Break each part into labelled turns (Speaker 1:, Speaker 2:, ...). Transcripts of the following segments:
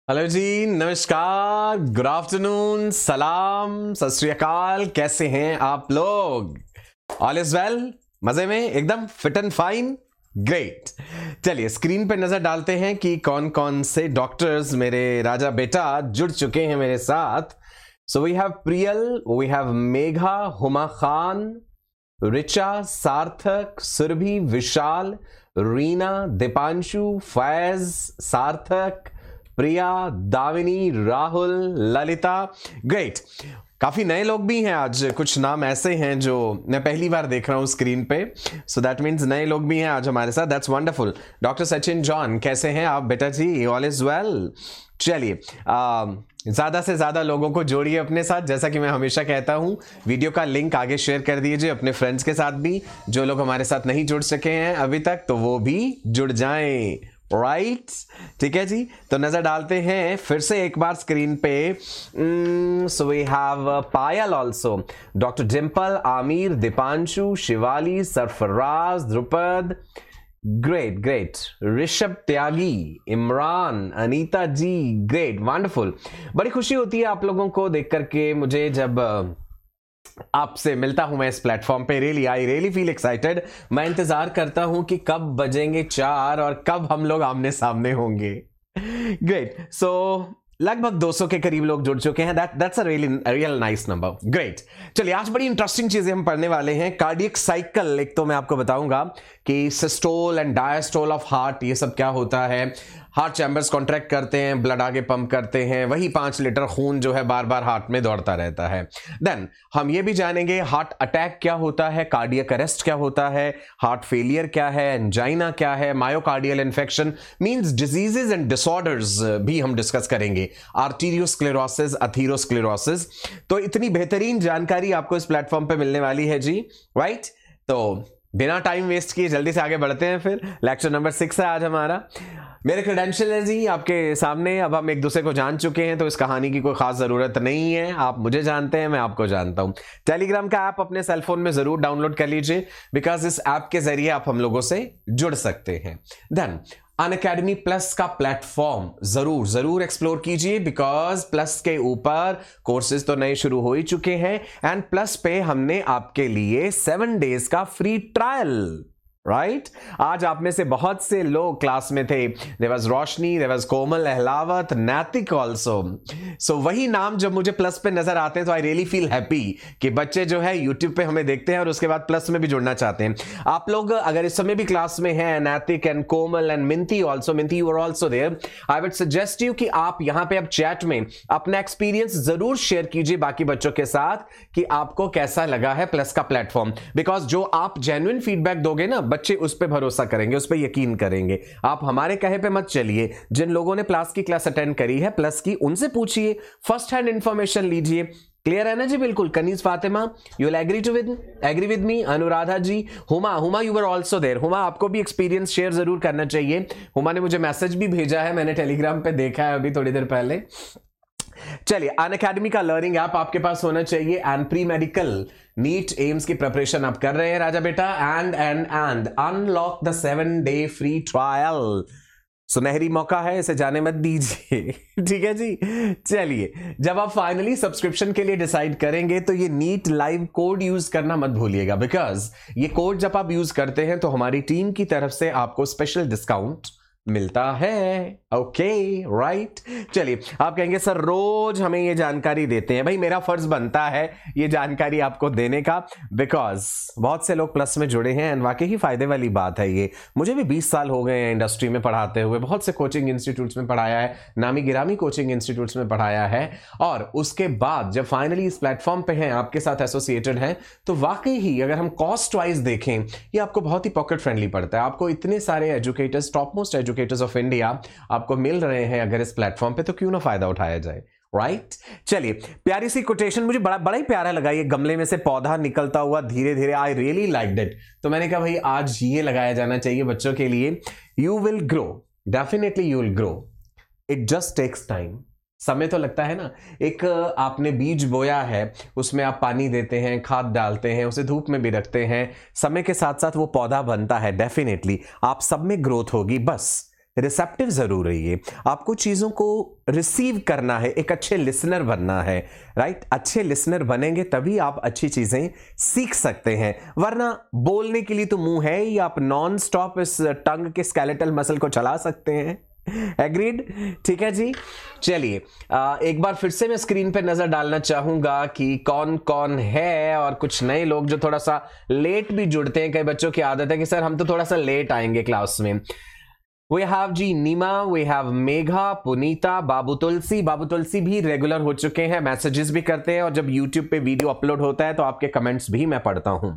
Speaker 1: Hello जी, नमस्कार, good afternoon, सलाम, सत श्री अकाल। कैसे हैं आप लोग? All is well? मजे में, एकदम फिट एंड फाइन, ग्रेट। चलिए स्क्रीन पे नजर डालते हैं कि कौन कौन से डॉक्टर्स मेरे राजा बेटा जुड़ चुके हैं मेरे साथ। So we have Priyal, we have Megha, Huma Khan, Richa, Sarthak, Surabhi, Vishal, Reena, Deepanshu, Faiz, Sarthak, Priya, Damini, Rahul, Lalita. Great. काफी नए लोग भी हैं आज, कुछ नाम ऐसे हैं जो मैं पहली बार देख रहा हूं स्क्रीन पे, सो दैट मीन्स नए लोग भी हैं आज हमारे साथ। That's wonderful. Doctor Sachin John, कैसे हैं आप बेटा जी? All is well. चलिए ज्यादा से ज्यादा लोगों को जोड़िए अपने साथ। जैसा कि मैं हमेशा कहता हूं, वीडियो का लिंक आगे शेयर कर दीजिए अपने फ्रेंड्स के साथ भी। जो लोग हमारे साथ नहीं जुड़ सके हैं अभी तक, तो वो भी जुड़ जाएं। राइट, ठीक है जी। तो नजर डालते हैं फिर से एक बार स्क्रीन पे। So we have Payal also, doctor Dimple, Aamir, Deepanshu, Shivali, Sarfaraz, Dhrupad, great great, Rishabh Tyagi, Imran, Anita ji, great, wonderful. बड़ी खुशी होती है आप लोगों को देख करके मुझे, जब आपसे मिलता हूं मैं इस प्लेटफॉर्म पे। Really I really feel excited. मैं इंतजार करता हूं कि कब बजेंगे 4 और कब हम लोग आमने सामने होंगे। ग्रेट। सो लगभग 200 के करीब लोग जुड़ चुके हैं। That's a real nice number. Great. चलिए आज बड़ी इंटरेस्टिंग चीजें हम पढ़ने वाले हैं। कार्डियक साइकिल एक तो मैं आपको बताऊंगा कि systole and diastole of heart, ये सब क्या होता है। हार्ट चैम्बर्स कॉन्ट्रैक्ट करते हैं, ब्लड आगे पंप करते हैं, वही 5 लीटर खून जो है बार बार हार्ट में दौड़ता रहता है। देन हम ये भी जानेंगे हार्ट अटैक क्या होता है, कार्डियक अरेस्ट क्या होता है, हार्ट फेलियर क्या है, एंजाइना क्या है, myocardial infection means diseases and disorders भी हम डिस्कस करेंगे, आर्टीरियोस्क्लेरोसिस, अथीरोस्क्लेरोसिस। तो इतनी बेहतरीन जानकारी आपको इस प्लेटफॉर्म पे मिलने वाली है जी। राइट, तो बिना टाइम वेस्ट किए जल्दी से आगे बढ़ते हैं। फिर लेक्चर नंबर 6 है आज हमारा। मेरे क्रेडेंशियल है जी आपके सामने। अब हम एक दूसरे को जान चुके हैं तो इस कहानी की कोई खास जरूरत नहीं है। आप मुझे जानते हैं, मैं आपको जानता हूं। टेलीग्राम का ऐप अपने सेलफोन में जरूर डाउनलोड कर लीजिए, बिकॉज इस ऐप के जरिए आप हम लोगों से जुड़ सकते हैं। देन अनअकैडमी प्लस का प्लेटफॉर्म जरूर जरूर एक्सप्लोर कीजिए, बिकॉज प्लस के ऊपर कोर्सेज तो नए शुरू हो ही चुके हैं, एंड प्लस पे हमने आपके लिए 7 डेज का फ्री ट्रायल। राइट, आज आप में से बहुत से लोग क्लास में थे। There was Roshni, there was Komal, Ahlawat, Naitik also. सो वही नाम जब मुझे प्लस पे नजर आते हैं तो आई रियली फील हैप्पी कि बच्चे जो है यूट्यूब पे हमें देखते हैं और उसके बाद प्लस में भी जुड़ना चाहते हैं। आप लोग अगर इस समय भी क्लास में हैं, Naitik and Komal and Minti also, Minti you are also there, I would suggest you कि आप यहां पे अब चैट में अपना एक्सपीरियंस जरूर शेयर कीजिए बाकी बच्चों के साथ कि आपको कैसा लगा है प्लस का प्लेटफॉर्म। बिकॉज जो आप जेन्युइन फीडबैक दोगे ना, बच्चे उस पे भरोसा करेंगे, उस पे यकीन करेंगे। आप हमारे कहे पे मत चलिए। जिन लोगों ने प्लस की क्लास अटेंड करी है, प्लस की, उनसे पूछिए, फर्स्ट हैंड इंफॉर्मेशन लीजिए। क्लियर है ना जी? बिल्कुल। Kaneez Fatima, you will agree with me. Anuradha ji, Huma you were also there. Huma, आपको भी एक्सपीरियंस शेयर जरूर करना चाहिए। हुमा ने मुझे मैसेज भी भेजा है, मैंने टेलीग्राम पे देखा है अभी थोड़ी देर पहले। चलिए, अनअकैडमी का लर्निंग ऐप आपके पास होना चाहिए, and pre medical NEET AIIMS की प्रिपरेशन आप कर रहे हैं राजा बेटा, and unlock the 7 day free trial. सुनहरी मौका है, इसे जाने मत दीजिए। ठीक है जी। चलिए, जब आप फाइनली सब्सक्रिप्शन के लिए डिसाइड करेंगे तो ये नीट लाइव कोड यूज करना मत भूलिएगा, बिकॉज ये कोड जब आप यूज करते हैं तो हमारी टीम की तरफ से आपको स्पेशल डिस्काउंट मिलता है। Okay, right. चलिए, आप कहेंगे सर रोज हमें ये जानकारी देते हैं। भाई, मेरा फर्ज बनता है ये जानकारी आपको देने का, बिकॉज बहुत से लोग प्लस में जुड़े हैं, एंड वाकई ही फायदे वाली बात है ये। मुझे भी 20 साल हो गए हैं इंडस्ट्री में पढ़ाते हुए, बहुत से कोचिंग इंस्टीट्यूट्स में पढ़ाया है, नामी गिरामी कोचिंग इंस्टीट्यूट्स में पढ़ाया है, और उसके बाद जब फाइनली इस प्लेटफॉर्म पे हैं, आपके साथ एसोसिएटेड हैं, तो वाकई ही अगर हम कॉस्ट वाइज देखें, ये आपको बहुत ही पॉकेट फ्रेंडली पड़ता है। आपको इतने सारे educators, top most educators of India आपको मिल रहे हैं अगर इस प्लेटफॉर्म पे, तो क्यों ना फायदा उठाया जाए। राइट, चलिए, प्यारी सी कोटेशन, मुझे बड़ा ही प्यारा लगा। ये गमले में से पौधा निकलता हुआ धीरे धीरे, आई रियली लाइक्ड इट। तो मैंने कहा भाई आज ये लगाया जाना चाहिए बच्चों के लिए। You will grow, definitely you will grow, it just takes time. समय तो लगता है ना। एक आपने बीज बोया है, उसमें आप पानी देते हैं, खाद डालते हैं, उसे धूप में भी रखते हैं, समय के साथ साथ वो पौधा बनता है। डेफिनेटली आप सब में ग्रोथ होगी, बस रिसेप्टिव जरूर रहिए, आपको चीजों को रिसीव करना है, एक अच्छे लिसनर बनना है, राइट। अच्छे लिसनर बनेंगे तभी आप अच्छी चीजें सीख सकते हैं, वरना बोलने के लिए तो मुंह है ही, आप नॉन स्टॉप इस टंग के स्केलेटल मसल को चला सकते हैं। एग्रीड, ठीक है जी। चलिए एक बार फिर से मैं स्क्रीन पे नजर डालना चाहूंगा कि कौन कौन है, और कुछ नए लोग जो थोड़ा सा लेट भी जुड़ते हैं। कई बच्चों की आदत है कि सर हम तो थोड़ा सा लेट आएंगे क्लास में। We have G Neema, we have Megha, Punita, Babu Tulsi भी रेगुलर हो चुके हैं, मैसेजेस भी करते हैं, और जब यूट्यूब पे वीडियो अपलोड होता है तो आपके कमेंट्स भी मैं पढ़ता हूं।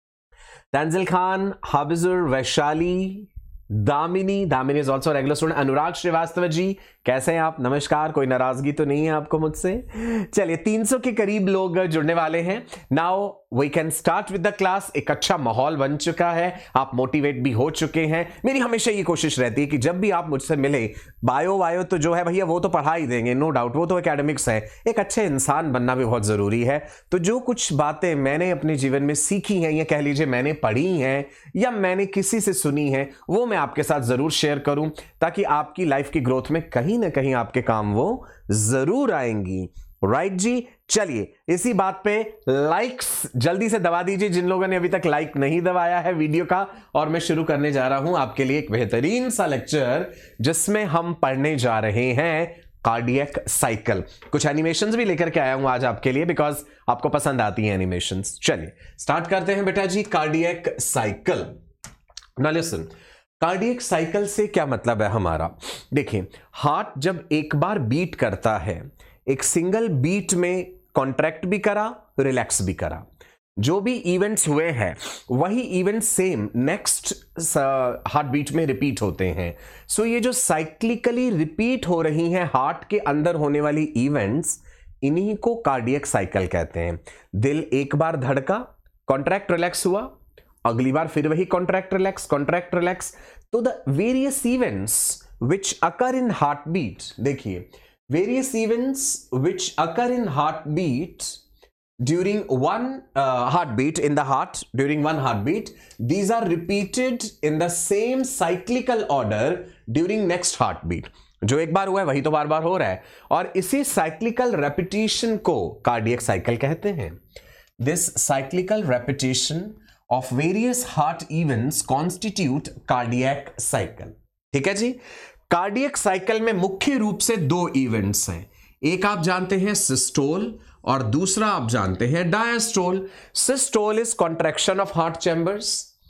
Speaker 1: Tanzil Khan, Habijur, Vaishali, Damini is also regular student. Anurag Srivastava ji कैसे हैं आप? नमस्कार, कोई नाराजगी तो नहीं है आपको मुझसे? चलिए 300 के करीब लोग जुड़ने वाले हैं। Now we can start with the class. एक अच्छा माहौल बन चुका है, आप मोटिवेट भी हो चुके हैं। मेरी हमेशा ये कोशिश रहती है कि जब भी आप मुझसे मिले, बायो तो जो है भैया वो तो पढ़ा ही देंगे, नो डाउट, वो तो एकेडमिक्स है, एक अच्छे इंसान बनना भी बहुत जरूरी है। तो जो कुछ बातें मैंने अपने जीवन में सीखी हैं, या कह लीजिए मैंने पढ़ी हैं या मैंने किसी से सुनी है, वो मैं आपके साथ जरूर शेयर करूं, ताकि आपकी लाइफ की ग्रोथ में कहीं ना कहीं आपके काम वो जरूर आएंगी। राइट जी। चलिए इसी बात पे लाइक्स जल्दी से दबा दीजिए जिन लोगों ने अभी तक लाइक नहीं दबाया है वीडियो का। और मैं शुरू करने जा रहा हूं आपके लिए एक बेहतरीन सा लेक्चर, जिसमें हम पढ़ने जा रहे हैं कार्डियक साइकिल। कुछ एनिमेशंस भी लेकर के आया हूं आज आपके लिए, बिकॉज आपको पसंद आती हैं एनिमेशंस। चलिए स्टार्ट करते हैं बेटा जी, cardiac cycle. Now listen, cardiac cycle से क्या मतलब है हमारा? देखिए, हार्ट जब एक बार बीट करता है, एक सिंगल बीट में कॉन्ट्रैक्ट भी करा, रिलैक्स भी करा, जो भी इवेंट्स हुए हैं वही event same next heart beat में रिपीट होते हैं। सो ये जो साइक्लिकली रिपीट हो रही हैं हार्ट के अंदर होने वाली इवेंट्स, इन्हीं को कार्डियक साइकिल कहते हैं। दिल एक बार धड़का, कॉन्ट्रैक्ट रिलैक्स हुआ, अगली बार फिर वही कॉन्ट्रैक्ट रिलैक्स। तो the various events which occur in heart beat, देखिए, various events which occur in heart beat during one heartbeat in the heart, during one heartbeat, these are repeated in the same cyclical order during next heartbeat. जो एक बार हुआ है वही तो बार बार हो रहा है, और इसी साइक्लिकल रेपिटेशन को कार्डियक साइकिल कहते हैं। This cyclical repetition of various heart events constitute cardiac cycle. ठीक है जी। कार्डियक साइकिल में मुख्य रूप से दो इवेंट्स हैं, एक आप जानते हैं सिस्टोल और दूसरा आप जानते हैं diastole. Systole is contraction of heart chambers,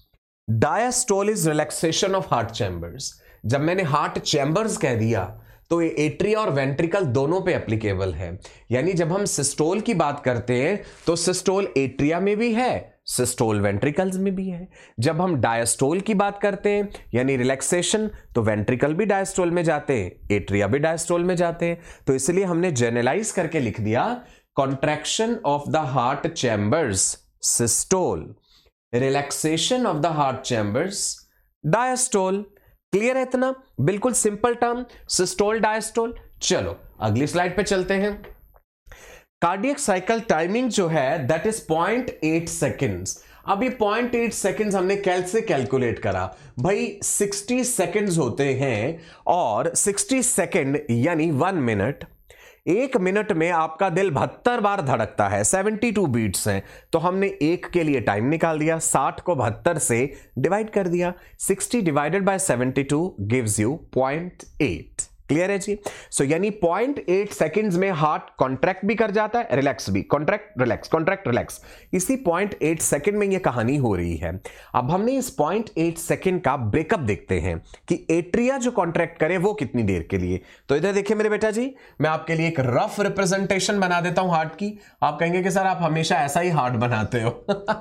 Speaker 1: diastole is relaxation of heart chambers. जब मैंने हार्ट चैम्बर्स कह दिया तो ये एट्रिया और वेंट्रिकल दोनों पे एप्लीकेबल है। यानी जब हम सिस्टोल की बात करते हैं तो सिस्टोल एट्रिया में भी है, सिस्टोल वेंट्रिकल्स में भी है। जब हम डायस्टोल की बात करते हैं यानी रिलैक्सेशन, तो वेंट्रिकल भी डायस्टोल में जाते हैं, एट्रिया भी डायस्टोल में जाते हैं। तो इसलिए हमने जनरलाइज करके लिख दिया contraction of the heart chambers systole, relaxation of the heart chambers diastole. Clear है इतना? बिल्कुल सिंपल टर्म, सिस्टोल डायस्टोल। चलो अगली स्लाइड पे चलते हैं। कार्डियक साइकिल टाइमिंग जो है दैट इज 0.8 सेकेंड्स। अब ये 0.8 सेकेंड्स हमने कैसे कैलकुलेट करा? भाई 60 सेकेंड्स होते हैं, और 60 सेकेंड यानी 1 मिनट। एक मिनट में आपका दिल 72 बार धड़कता है, 72 बीट्स हैं। तो हमने एक के लिए टाइम निकाल दिया, 60 को 72 से डिवाइड कर दिया, 60 divided by 72 gives you 0.8। Clear है जी? सो यानी 0.8 सेकेंड्स में हार्ट कॉन्ट्रैक्ट भी कर जाता है, रिलैक्स भी, कॉन्ट्रैक्ट रिलैक्स, कॉन्ट्रैक्ट रिलैक्स। इसी 0.8 सेकेंड में ये कहानी हो रही है। अब हमने इस 0.8 सेकेंड का ब्रेकअप देखते हैं कि एट्रिया जो कॉन्ट्रैक्ट करे वो कितनी देर के लिए। तो इधर देखिए मेरे बेटा जी, मैं आपके लिए एक रफ रिप्रेजेंटेशन बना देता हूं हार्ट की। आप कहेंगे कि सर आप हमेशा ऐसा ही हार्ट बनाते हो।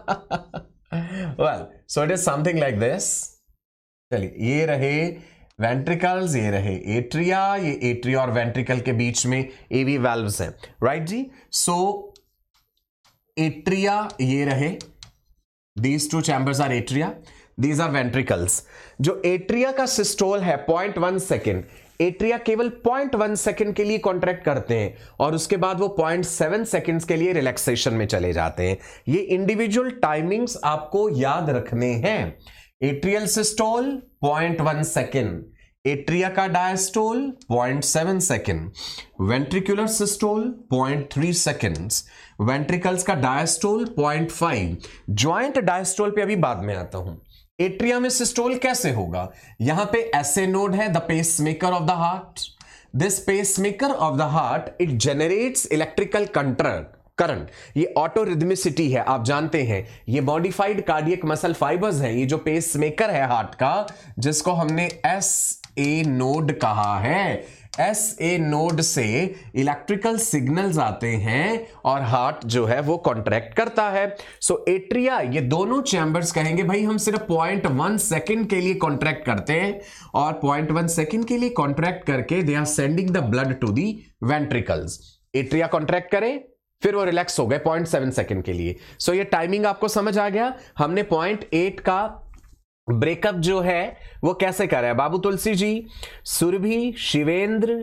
Speaker 1: Well, so it is something like this. चलिए, ये रहे वेंट्रिकल्स, ये रहे एट्रिया, ये एट्रिया और वेंट्रिकल के बीच में एवी वाल्व्स हैं, राइट जी। सो एट्रिया ये रहे, these two chambers are atria, these are ventricles. जो एट्रिया का सिस्टोल है 0.1 सेकेंड, एट्रिया केवल 0.1 सेकेंड के लिए कॉन्ट्रैक्ट करते हैं, और उसके बाद वो 0.7 सेकेंड्स के लिए रिलैक्सेशन में चले जाते हैं। ये इंडिविजुअल टाइमिंग्स आपको याद रखने हैं। एट्रियल सिस्टोल 0.1 सेकेंड, एट्रिया का diastole 0.7 second, ventricular systole 0.3 seconds, ventricles का डायस्टोल 0.5। ज्वाइंट डायस्टोल पे अभी बाद में आता हूं। एट्रिया में सिस्टोल कैसे होगा? यहां पे ऐसे नोड है, the pacemaker of the heart. This pacemaker of the heart it generates electrical current. ये ऑटो रिदमिसिटी है, आप जानते हैं ये मॉडिफाइड कार्डियक मसल फाइबर्स हैं। ये जो पेसमेकर है हार्ट का, जिसको हमने SA नोड कहा है, SA नोड से इलेक्ट्रिकल सिग्नल्स आते हैं और हार्ट जो है वो कॉन्ट्रैक्ट करता है। सो एट्रिया, ये दोनों चैम्बर्स कहेंगे भाई हम सिर्फ 0.1 सेकेंड के लिए कॉन्ट्रैक्ट करते हैं, और 0.1 सेकेंड के लिए कॉन्ट्रैक्ट करके they are sending the blood to the ventricles. Atria contract करें, फिर वो रिलैक्स हो गए 0.7 सेकेंड के लिए। सो ये टाइमिंग आपको समझ आ गया। हमने 0.8 का ब्रेकअप जो है वो कैसे करा है? बाबू तुलसी जी, सुरभि, शिवेंद्र,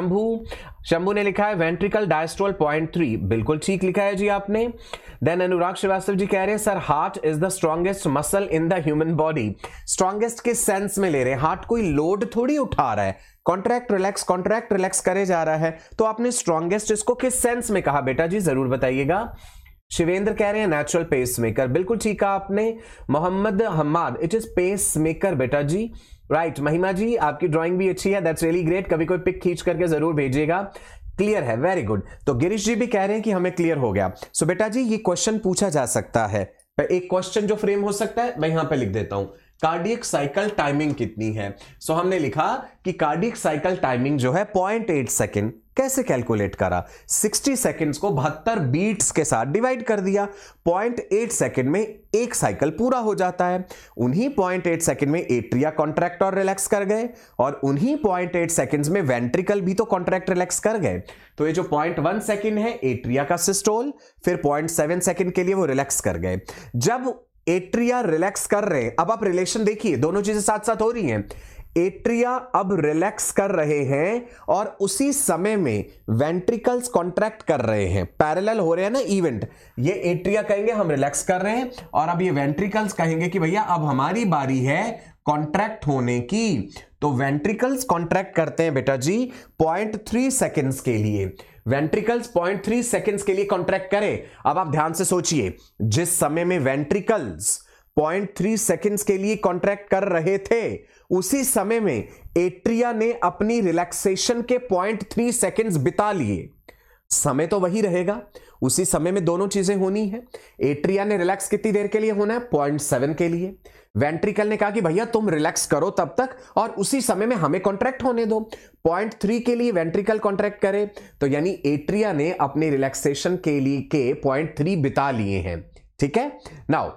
Speaker 1: शंभू ने लिखा है वेंट्रिकल डायस्टोल 0.3, बिल्कुल ठीक लिखा है जी आपने। देन अनुराग श्रीवास्तव जी कह रहे हैं sir heart is the strongest muscle in the human body. Strongest के सेंस में ले रहे हैं, हार्ट कोई लोड थोड़ी उठा रहा है, कॉन्ट्रैक्ट रिलैक्स करे जा रहा है। तो आपने स्ट्रॉन्गेस्ट इसको किस सेंस में कहा बेटा जी, जरूर बताइएगा। शिवेंद्र कह रहे हैं नेचुरल पेस मेकर, बिल्कुल ठीक कहा आपने। Mohammad Hammad, it is pacemaker बेटा जी, राइट। महिमा जी आपकी ड्राइंग भी अच्छी है, दैट्स रियली ग्रेट, कभी कोई पिक खींच करके जरूर भेजिएगा। क्लियर है, वेरी गुड। तो गिरीश जी भी कह रहे हैं कि हमें क्लियर हो गया। सो बेटा जी ये क्वेश्चन पूछा जा सकता है, एक क्वेश्चन जो फ्रेम हो सकता है मैं यहां पे लिख देता हूं, कार्डियक साइकिल टाइमिंग कितनी है? सो हमने लिखा कि कार्डियक साइकिल टाइमिंग जो है 0.8 सेकेंड। कैसे कैलकुलेट करा? 60 सेकेंड्स को 72 बीट्स के साथ डिवाइड कर दिया, 0.8 सेकेंड में एक साइकिल पूरा हो जाता है। उन्हीं 0.8 सेकेंड में एट्रिया कॉन्ट्रैक्ट और रिलैक्स कर गए, और उन्हीं 0.8 सेकेंड्स में वेंट्रिकल भी तो कॉन्ट्रैक्ट रिलैक्स कर गए। तो ये जो 0.1 सेकेंड है एट्रिया का सिस्टोल, फिर 0.7 सेकेंड के लिए वो रिलैक्स कर गए। जब एट्रिया रिलैक्स कर रहे हैं, अब आप रिलेशन देखिए, दोनों चीजें साथ साथ हो रही हैं। एट्रिया अब रिलैक्स कर रहे हैं और उसी समय में वेंट्रिकल्स कॉन्ट्रैक्ट कर रहे हैं, पैरेलल हो रहे हैं ना इवेंट। ये एट्रिया कहेंगे हम रिलैक्स कर रहे हैं, और अब ये वेंट्रिकल्स कहेंगे कि भैया अब हमारी बारी है कॉन्ट्रैक्ट होने की। तो वेंट्रिकल्स कॉन्ट्रैक्ट करते हैं बेटा जी 0.3 सेकेंड्स के लिए। वेंट्रिकल्स 0.3 सेकेंड्स के लिए कॉन्ट्रैक्ट करें। अब आप ध्यान से सोचिए, जिस समय में वेंट्रिकल्स 0.3 सेकेंड्स के लिए कॉन्ट्रैक्ट कर रहे थे, उसी समय में एट्रिया ने अपनी रिलैक्सेशन के 0.3 सेकेंड्स बिता लिए। समय तो वही रहेगा, उसी समय में दोनों चीजें होनी है। एट्रिया ने रिलैक्स कितनी देर के लिए होना है? 0.7 के लिए। वेंट्रिकल ने कहा कि भैया तुम रिलैक्स करो तब तक, और उसी समय में हमें कॉन्ट्रैक्ट होने दो। 0.3 के लिए वेंट्रिकल कॉन्ट्रैक्ट करे, तो यानी एट्रिया ने अपनी रिलैक्सेशन के लिए के 0.3 बिता लिए हैं। ठीक है, नाउ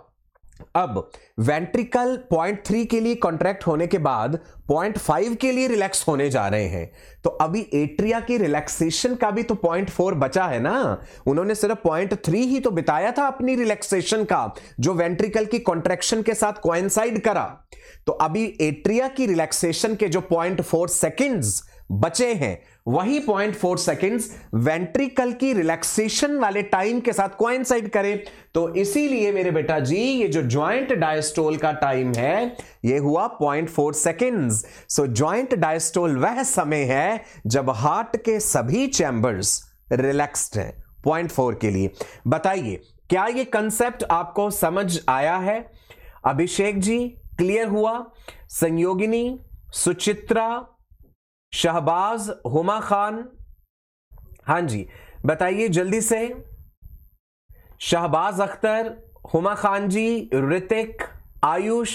Speaker 1: अब वेंट्रिकल 0.3 के लिए कॉन्ट्रैक्ट होने के बाद 0.5 के लिए रिलैक्स होने जा रहे हैं। तो अभी एट्रिया की रिलैक्सेशन का भी तो 0.4 बचा है ना, उन्होंने सिर्फ 0.3 ही तो बिताया था अपनी रिलैक्सेशन का, जो वेंट्रिकल की कॉन्ट्रैक्शन के साथ कोइंसाइड करा। तो अभी एट्रिया की रिलैक्सेशन के जो 0.4 सेकेंड्स बचे हैं, वही 0.4 सेकेंड्स वेंट्रिकल की रिलैक्सेशन वाले टाइम के साथ कोइंसाइड करे। तो इसीलिए मेरे बेटा जी ये जो ज्वाइंट डायस्टोल का टाइम है ये हुआ 0.4 सेकेंड्स। सो ज्वाइंट डायस्टोल वह समय है जब हार्ट के सभी चैम्बर्स रिलैक्स्ड हैं 0.4 के लिए। बताइए क्या ये कंसेप्ट आपको समझ आया है? अभिषेक जी क्लियर हुआ? संयोगिनी, सुचित्रा, शहबाज, हुमा खान, हां जी बताइए जल्दी से। शहबाज अख्तर, हुमा खान जी, ऋतिक, आयुष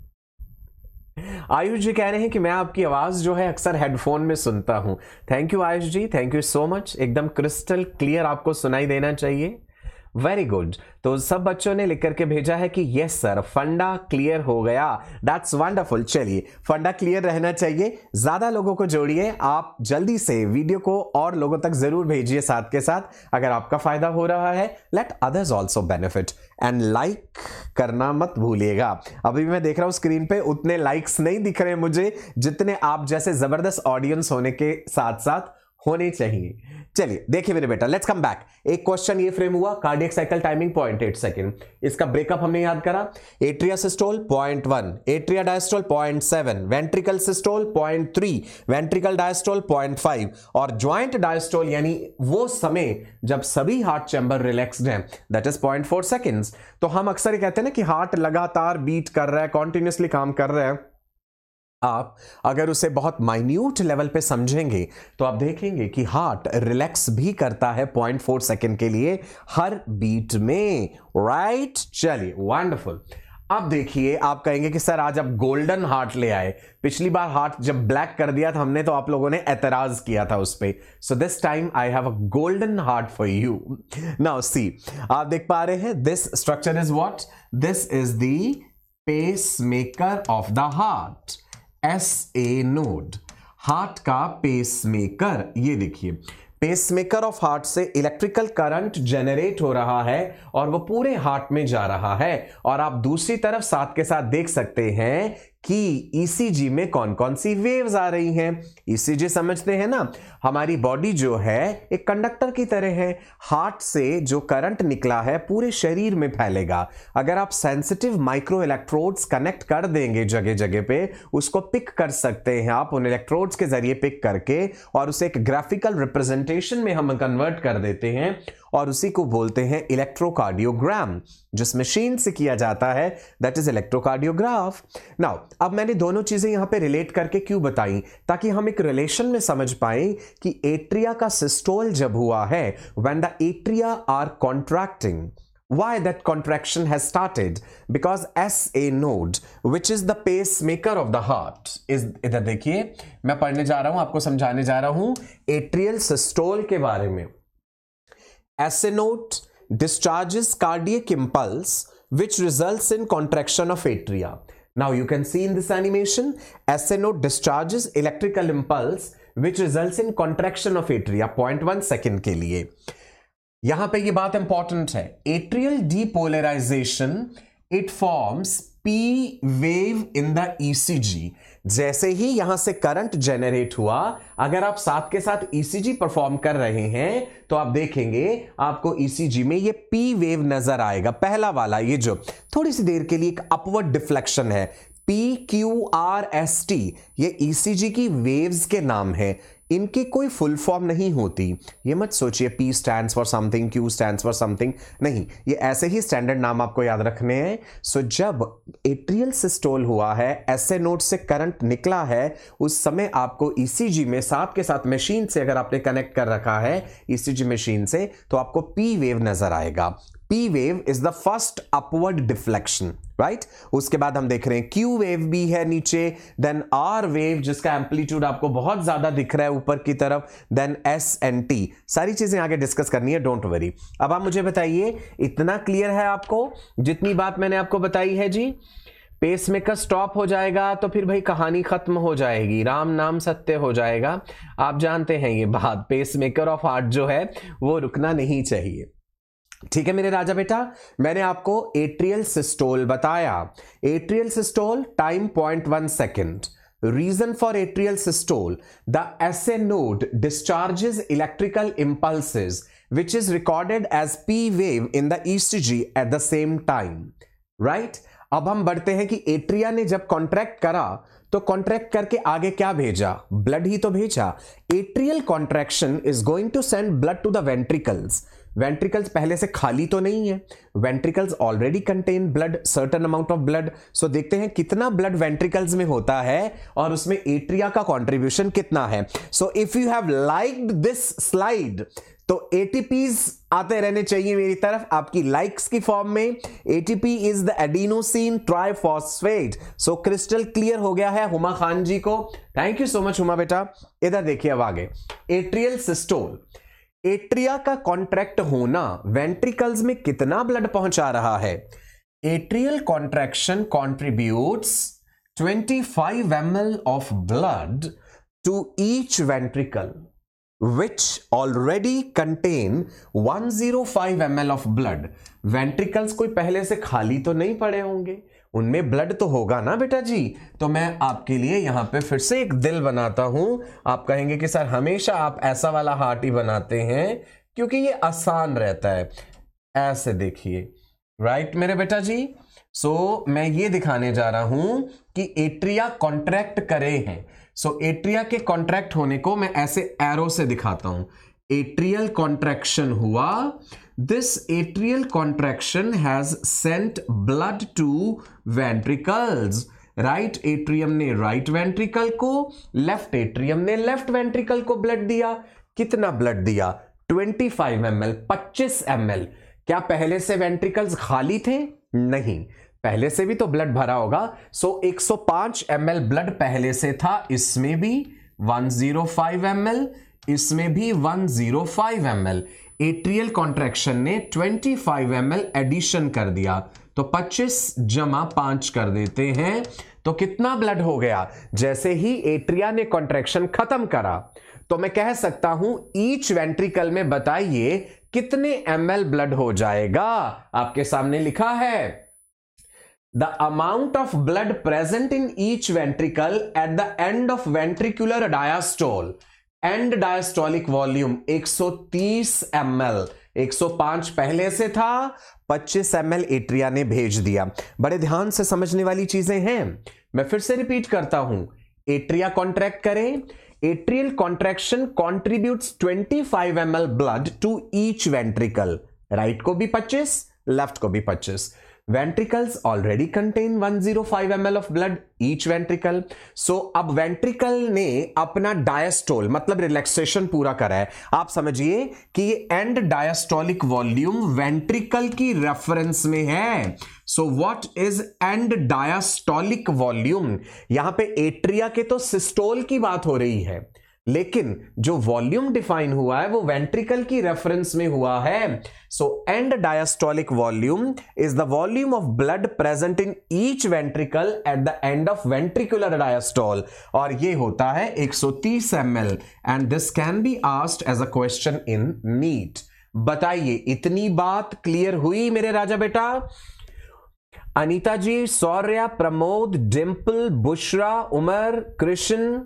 Speaker 1: जी कह रहे हैं कि मैं आपकी आवाज जो है अक्सर हेडफोन में सुनता हूं। Thank you Ayush ji, thank you so much, एकदम क्रिस्टल क्लियर आपको सुनाई देना चाहिए। Very good. तो सब बच्चों ने लिख करके भेजा है कि यस सर फंडा क्लियर हो गया, दैट्स वंडरफुल। चलिए फंडा क्लियर रहना चाहिए, ज्यादा लोगों को जोड़िए, आप जल्दी से वीडियो को और लोगों तक जरूर भेजिए साथ के साथ। अगर आपका फायदा हो रहा है let others also benefit, and like करना मत भूलिएगा। अभी मैं देख रहा हूं स्क्रीन पे उतने लाइक्स नहीं दिख रहे मुझे जितने आप जैसे जबरदस्त ऑडियंस होने के साथ साथ होने चाहिए। चलिए देखिए मेरे बेटा, लेट्स कम बैक। एक क्वेश्चन ये फ्रेम हुआ, कार्डियक साइकिल टाइमिंग 0.8 सेकंड, इसका ब्रेकअप हमने याद करा। Atria systole 0.1, atria diastole 0.7, ventricle systole 0.3, ventricle diastole 0.5 और ज्वाइंट डायस्टोल यानी वो समय जब सभी हार्ट चैम्बर रिलैक्स्ड हैं, दैट इज 0.4 सेकंड्स। तो हम अक्सर कहते हैं ना कि हार्ट लगातार बीट कर रहा है, कॉन्टिन्यूसली काम कर रहा है। आप अगर उसे बहुत माइन्यूट लेवल पे समझेंगे तो आप देखेंगे कि हार्ट रिलैक्स भी करता है 0.4 सेकंड के लिए हर बीट में, राइट। चलिए वंडरफुल। अब देखिए, आप कहेंगे कि सर आज आप गोल्डन हार्ट ले आए, पिछली बार हार्ट जब ब्लैक कर दिया था हमने तो आप लोगों ने एतराज किया था उस पे। So this time I have a golden heart for you. Now see, आप देख पा रहे हैं this structure is what, this is the pacemaker of the heart, SA node, heart का पेसमेकर। ये देखिए, पेसमेकर ऑफ हार्ट से इलेक्ट्रिकल करंट जनरेट हो रहा है और वो पूरे हार्ट में जा रहा है। और आप दूसरी तरफ साथ के साथ देख सकते हैं कि ECG में कौन कौन सी वेव्स आ रही हैं। ECG समझते हैं ना, हमारी बॉडी जो है एक कंडक्टर की तरह है, हार्ट से जो करंट निकला है पूरे शरीर में फैलेगा। अगर आप सेंसिटिव माइक्रो इलेक्ट्रोड्स कनेक्ट कर देंगे जगह जगह पे, उसको पिक कर सकते हैं आप उन इलेक्ट्रोड्स के जरिए पिक करके, और उसे एक ग्राफिकल रिप्रेजेंटेशन में हम कन्वर्ट कर देते हैं और उसी को बोलते हैं इलेक्ट्रोकार्डियोग्राम। जिस मशीन से किया जाता है दैट इज इलेक्ट्रोकार्डियोग्राफ। नाउ अब मैंने दोनों चीजें यहां पे रिलेट करके क्यों बताई, ताकि हम एक रिलेशन में समझ पाए कि एट्रिया का सिस्टोल जब हुआ है, when the atria are contracting, why that contraction has started, because SA node which is the pacemaker of the heart is, इधर देखिए मैं पढ़ने जा रहा हूं, आपको समझाने जा रहा हूं एट्रियल सिस्टोल के बारे में। SA node discharges cardiac impulse which results in contraction of atria. Now you can see in this animation, SA node discharges electrical impulse which results in contraction of atria 0.1 second के लिए। यहां पे ये बात important है, atrial depolarisation it forms P wave in the ECG। जैसे ही यहां से करंट जनरेट हुआ, अगर आप साथ के साथ ECG परफॉर्म कर रहे हैं तो आप देखेंगे आपको ECG में ये P वेव नजर आएगा। पहला वाला ये जो थोड़ी सी देर के लिए एक अपवर्ड डिफ्लेक्शन है, PQRST, ये ECG की वेव्स के नाम है। इनकी कोई फुल फॉर्म नहीं होती, ये मत सोचिए P stands for something, Q stands for something, नहीं, ये ऐसे ही स्टैंडर्ड नाम आपको याद रखने हैं। सो जब एट्रियल सिस्टोल हुआ है, SA नोड से करंट निकला है, उस समय आपको ECG में साथ के साथ मशीन से अगर आपने कनेक्ट कर रखा है ECG मशीन से, तो आपको P वेव नजर आएगा। P wave is the first upward deflection, right? उसके बाद हम देख रहे हैं Q वेव भी है नीचे, देन R वेव जिसका एम्पलीट्यूड आपको बहुत ज्यादा दिख रहा है ऊपर की तरफ, देन S and T। सारी चीजें आगे डिस्कस करनी है, डोंट वरी। अब आप मुझे बताइए, इतना क्लियर है आपको जितनी बात मैंने आपको बताई है जी? पेसमेकर स्टॉप हो जाएगा तो फिर भाई कहानी खत्म हो जाएगी, राम नाम सत्य हो जाएगा। आप जानते हैं ये बात, पेसमेकर ऑफ हार्ट जो है वो रुकना नहीं चाहिए। ठीक है मेरे राजा बेटा, मैंने आपको एट्रियल सिस्टोल बताया। Atrial systole time 0.1 second. Reason for atrial systole, the SA node discharges electrical impulses which is recorded as P wave in the ECG at the same time, right? अब हम बढ़ते हैं कि एट्रिया ने जब contract करा तो कॉन्ट्रैक्ट करके आगे क्या भेजा? ब्लड ही तो भेजा। Atrial contraction is going to send blood to the ventricles. Ventricles पहले से खाली तो नहीं है, ventricles already contain blood, certain amount of blood. So देखते हैं कितना ब्लड वेंट्रिकल्स में होता है और उसमें एट्रिया का कंट्रीब्यूशन कितना है। So if you have liked this slide तो ATPs आते रहने चाहिए मेरी तरफ आपकी लाइक्स की फॉर्म में। ATP is the adenosine triphosphate. So crystal clear हो गया है हुमा खान जी को, thank you so much Huma बेटा। इधर देखिए अब आगे, एट्रियल सिस्टोल, एट्रिया का कॉन्ट्रैक्ट होना वेंट्रिकल्स में कितना ब्लड पहुंचा रहा है? Atrial contraction contributes 25 ml of blood to each ventricle which already contain 105 ml of blood। Ventricles कोई पहले से खाली तो नहीं पड़े होंगे, उनमें ब्लड तो होगा ना बेटा जी। तो मैं आपके लिए यहां पे फिर से एक दिल बनाता हूं। आप कहेंगे कि सर हमेशा आप ऐसा वाला हार्ट ही बनाते हैं क्योंकि ये आसान रहता है। ऐसे देखिए, राइट मेरे बेटा जी। सो मैं ये दिखाने जा रहा हूं कि एट्रिया कॉन्ट्रैक्ट करे हैं। सो एट्रिया के कॉन्ट्रैक्ट होने को मैं ऐसे एरो से दिखाता हूं। एट्रियल कॉन्ट्रैक्शन हुआ, this atrial contraction has sent blood to ventricles. Right atrium ने राइट वेंट्रिकल को, लेफ्ट एट्रियम ने लेफ्ट वेंट्रिकल को ब्लड दिया। कितना ब्लड दिया? 25 ml, 25 ml। क्या पहले से वेंट्रिकल्स खाली थे? नहीं, पहले से भी तो ब्लड भरा होगा। सो 105 ml ब्लड पहले से था, इसमें भी 105 ml, इसमें भी 105 ml। एट्रियल कॉन्ट्रैक्शन ने 25 ml एडिशन कर दिया, तो 25 जमा 5 कर देते हैं। तो कितना ब्लड हो गया? जैसे ही एट्रिया ने कॉन्ट्रैक्शन खत्म करा तो मैं कह सकता हूं ईच वेंट्रिकल में बताइए कितने ml ब्लड हो जाएगा। आपके सामने लिखा है the amount of blood present in each ventricle at the end of ventricular diastole. End diastolic volume 130 ml। 105 पहले से था, 25 ml एट्रिया ने भेज दिया। बड़े ध्यान से समझने वाली चीजें हैं। मैं फिर से रिपीट करता हूं, एट्रिया कॉन्ट्रैक्ट करें, atrial contraction contributes 25 ml blood to each ventricle. Right को भी 25, लेफ्ट को भी 25। Ventricles already contain 105 ml of blood each ventricle. So अब वेंट्रिकल ने अपना डायस्टोल मतलब रिलैक्सेशन पूरा करा है। आप समझिए कि ये एंड डायस्टोलिक वॉल्यूम वेंट्रिकल की रेफरेंस में है। So what is end diastolic volume? यहां पे एट्रिया के तो सिस्टोल की बात हो रही है, लेकिन जो वॉल्यूम डिफाइन हुआ है वो वेंट्रिकल की रेफरेंस में हुआ है। So end diastolic volume is the volume of blood present in each ventricle at the end of ventricular diastole, और ये होता है 130 ml। And this can be asked as a question in NEET. बताइए, इतनी बात क्लियर हुई मेरे राजा बेटा? अनीता जी, सौर्या, प्रमोद, डिंपल, बुशरा, उमर, कृष्ण,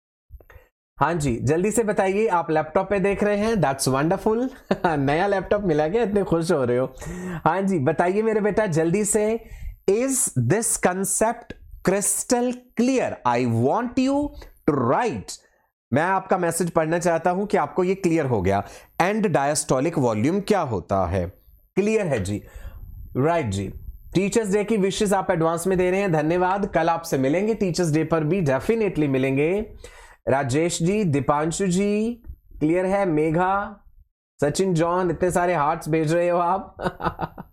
Speaker 1: हाँ जी जल्दी से बताइए। आप लैपटॉप पे देख रहे हैं, दैट्स वंडरफुल। नया लैपटॉप मिला क्या, इतने खुश हो रहे हो? हाँ जी बताइए मेरे बेटा जल्दी से। Is this concept crystal clear? I want you to write. मैं आपका मैसेज पढ़ना चाहता हूं कि आपको ये क्लियर हो गया एंड डायस्टोलिक वॉल्यूम क्या होता है। क्लियर है जी? राइट जी। टीचर्स डे की विशेष आप एडवांस में दे रहे हैं, धन्यवाद। कल आपसे मिलेंगे टीचर्स डे पर भी, डेफिनेटली मिलेंगे। राजेश जी, दीपांशु जी, क्लियर है। मेघा, सचिन, जॉन, इतने सारे हार्ट्स भेज रहे हो आप।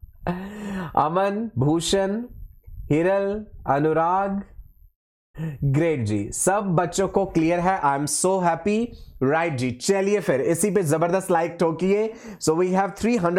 Speaker 1: अमन, भूषण, हिरल, अनुराग, ग्रेट जी। सब बच्चों को क्लियर है, I am so happy. Right जी, चलिए फिर इसी पे जबरदस्त लाइक ठोकिए। So we have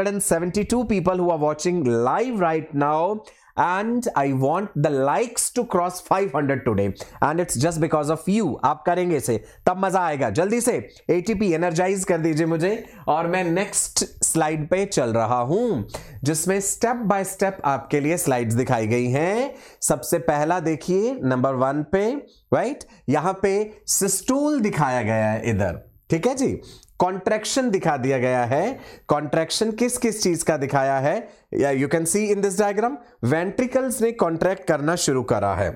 Speaker 1: 372 people who are watching live right now, and I want the likes to cross 500 today, and it's just because of you। आप करेंगे इसे तब मजा आएगा। जल्दी से ATP एनर्जाइज कर दीजिए मुझे। और मैं नेक्स्ट स्लाइड पे चल रहा हूं जिसमें स्टेप बाय स्टेप आपके लिए स्लाइड्स दिखाई गई हैं। सबसे पहला देखिए नंबर 1 पे, राइट, यहां पे सिस्टोल दिखाया गया है इधर, ठीक है जी। कॉन्ट्रैक्शन दिखा दिया गया है। कॉन्ट्रैक्शन किस किस चीज का दिखाया है? You can see in this diagram, ventricles ने कॉन्ट्रैक्ट करना शुरू करा है।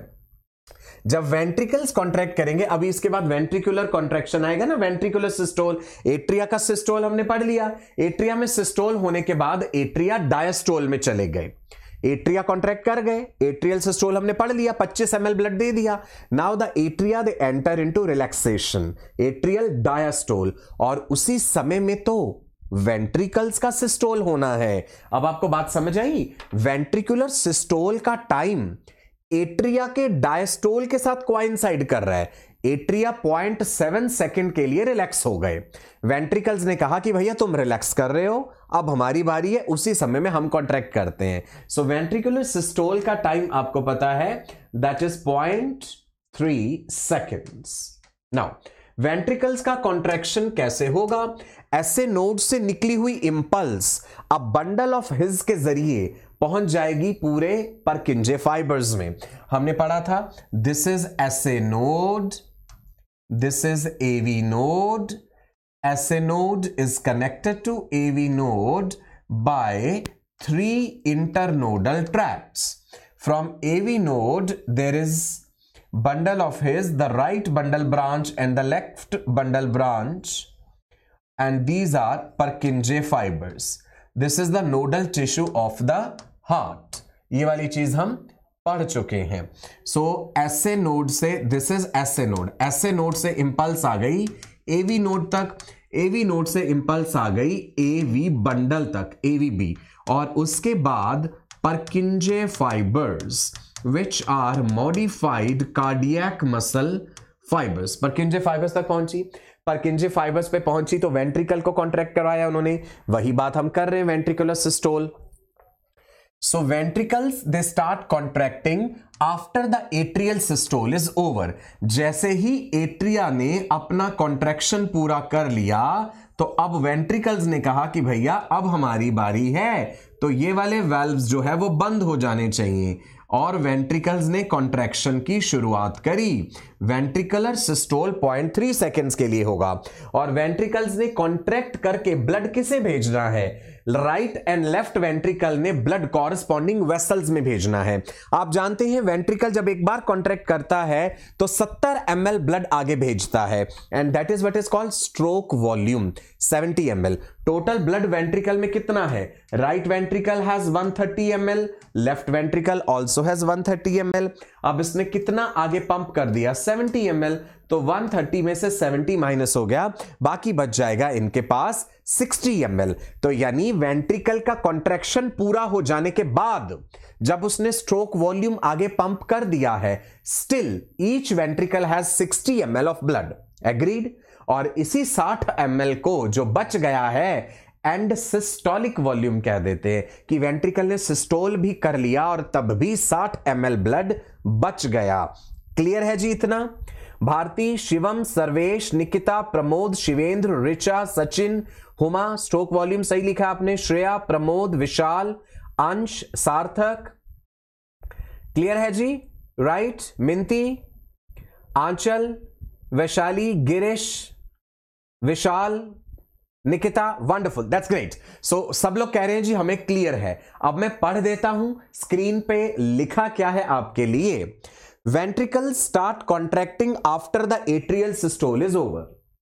Speaker 1: जब वेंट्रिकल्स कॉन्ट्रैक्ट करेंगे, अभी इसके बाद वेंट्रिकुलर कॉन्ट्रैक्शन आएगा ना, वेंट्रिकुलर सिस्टोल। एट्रिया का सिस्टोल हमने पढ़ लिया। एट्रिया में सिस्टोल होने के बाद एट्रिया डायस्टोल में चले गए। एट्रिया कॉन्ट्रैक्ट कर गए, एट्रियल सिस्टोल हमने पढ़ लिया, 25 ml ब्लड दे दिया। Now the atria they enter into relaxation, atrial diastole, और उसी समय में तो वेंट्रिकल्स का सिस्टोल होना है। अब आपको बात समझ आई? वेंट्रिकुलर सिस्टोल का टाइम एट्रिया के डायस्टोल के साथ कोइंसाइड कर रहा है। एट्रिया 0.7 सेकंड के लिए रिलैक्स हो गए। वेंट्रिकल्स ने कहा कि भैया तुम रिलैक्स कर रहे हो, अब हमारी बारी है, उसी समय में हम कॉन्ट्रैक्ट करते हैं। सो वेंट्रिकुलर सिस्टोल का टाइम आपको पता है, that is 0.3 seconds. Now ventricles का कॉन्ट्रैक्शन कैसे होगा? ऐसे नोड से निकली हुई इंपल्स अब बंडल ऑफ हिज के जरिए पहुंच जाएगी पूरे परकिंजे फाइबर्स में। हमने पढ़ा था this is SA node, this is AV node, SA node is connected to AV node by 3 internodal tracts. From AV node there is bundle of his, the right bundle branch and the left bundle branch, and these are Purkinje fibers. This is the nodal tissue of the heart. ये वाली चीज हम पढ़ चुके हैं। So ऐसे node से, this is SA node, SA node से इंपल्स आ गई AV नोड तक, AV नोड से इंपल्स आ गई AV बंडल तक, AVB, और उसके बाद Purkinje fibers which are modified cardiac muscle fibers. Purkinje fibers तक पहुंची, Purkinje fibers पे पहुंची तो वेंट्रिकल को कॉन्ट्रैक्ट करवाया उन्होंने। वही बात हम कर रहे हैं ventricular systole. So ventricles they start contracting after the atrial systole is over. जैसे ही एट्रिया ने अपना कॉन्ट्रैक्शन पूरा कर लिया तो अब वेंट्रिकल्स ने कहा कि भैया अब हमारी बारी है, तो ये वाले वाल्व्स जो है वो बंद हो जाने चाहिए, और वेंट्रिकल्स ने कॉन्ट्रैक्शन की शुरुआत करी। वेंट्रिकुलर सिस्टोल 0.3 सेकेंड्स के लिए होगा, और वेंट्रिकल्स ने कॉन्ट्रैक्ट करके ब्लड किसे भेजना है? राइट एंड लेफ्ट वेंट्रिकल ने ब्लड कॉरेस्पॉन्डिंग वेसल्स में भेजना है। आप जानते हैं वेंट्रिकल जब एक बार कॉन्ट्रैक्ट करता है तो 70 ml ब्लड आगे भेजता है, and that is what is called stroke volume, 70 ml। Total blood ventricle में कितना है? Right ventricle has 130 ml, left ventricle also has 130 ml। अब इसने कितना आगे पंप कर दिया? 70 ml, तो 130 में से 70 माइनस हो गया, बाकी बच जाएगा इनके पास 60 ml। तो यानी वेंट्रिकल का कॉन्ट्रैक्शन पूरा हो जाने के बाद जब उसने स्ट्रोक वॉल्यूम आगे पंप कर दिया है, still each ventricle has 60 ml of blood. Agreed? और इसी 60 ml को जो बच गया है एंड सिस्टोलिक वॉल्यूम कह देते हैं, कि वेंट्रिकल ने सिस्टोल भी कर लिया और तब भी 60 ml ब्लड बच गया। क्लियर है जी इतना? भारती, शिवम, सर्वेश, निकिता, प्रमोद, शिवेंद्र, ऋचा, सचिन, हुमा, स्ट्रोक वॉल्यूम सही लिखा आपने, श्रेया, प्रमोद, विशाल, अंश, सार्थक, क्लियर है जी? Right? Minti, Anchal, Vaishali, Girish, Vishal, Nikita, wonderful, that's great. So सब लोग कह रहे हैं जी हमें क्लियर है। अब मैं पढ़ देता हूं स्क्रीन पे लिखा क्या है आपके लिए। Ventricles start contracting after the atrial systole is over.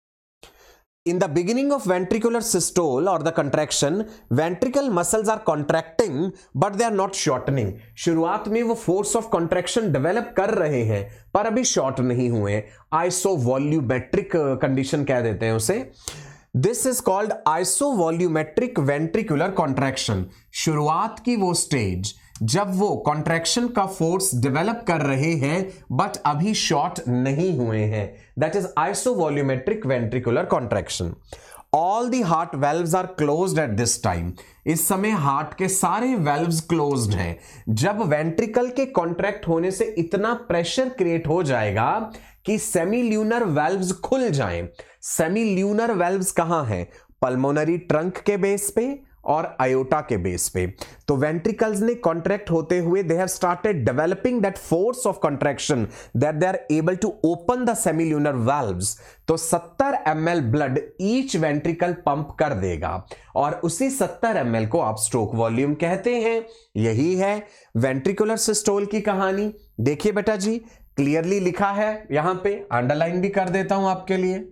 Speaker 1: In the beginning of ventricular systole or the contraction, ventricle muscles are contracting but they are not shortening. शुरुआत में वो force of contraction develop कर रहे हैं पर अभी short नहीं हुए। Isovolumetric condition कह देते हैं उसे। This is called isovolumetric ventricular contraction. शुरुआत की वो स्टेज जब वो कॉन्ट्रैक्शन का फोर्स डेवलप कर रहे हैं बट अभी शॉर्ट नहीं हुए हैं, that is isovolumetric ventricular contraction. All the heart valves are closed at this time. इस समय हार्ट के सारे वेल्व्स क्लोज्ड हैं। जब वेंट्रिकल के कॉन्ट्रैक्ट होने से इतना प्रेशर क्रिएट हो जाएगा कि सेमील्यूनर वेल्व्स खुल जाएं। सेमील्यूनर वेल्व्स कहां हैं? पल्मोनरी ट्रंक के बेस पे और आयोटा के बेस पे। तो वेंट्रिकल्स ने कॉन्ट्रैक्ट होते हुए they have started developing that force of contraction that they are able to open the semilunar valves. तो 70 ml blood each ventricle pump कर देगा और उसी 70 ml को आप स्ट्रोक वॉल्यूम कहते हैं। यही है वेंट्रिकुलर सिस्टोल की कहानी। देखिए बेटा जी, क्लियरली लिखा है, यहां पे अंडरलाइन भी कर देता हूं आपके लिए।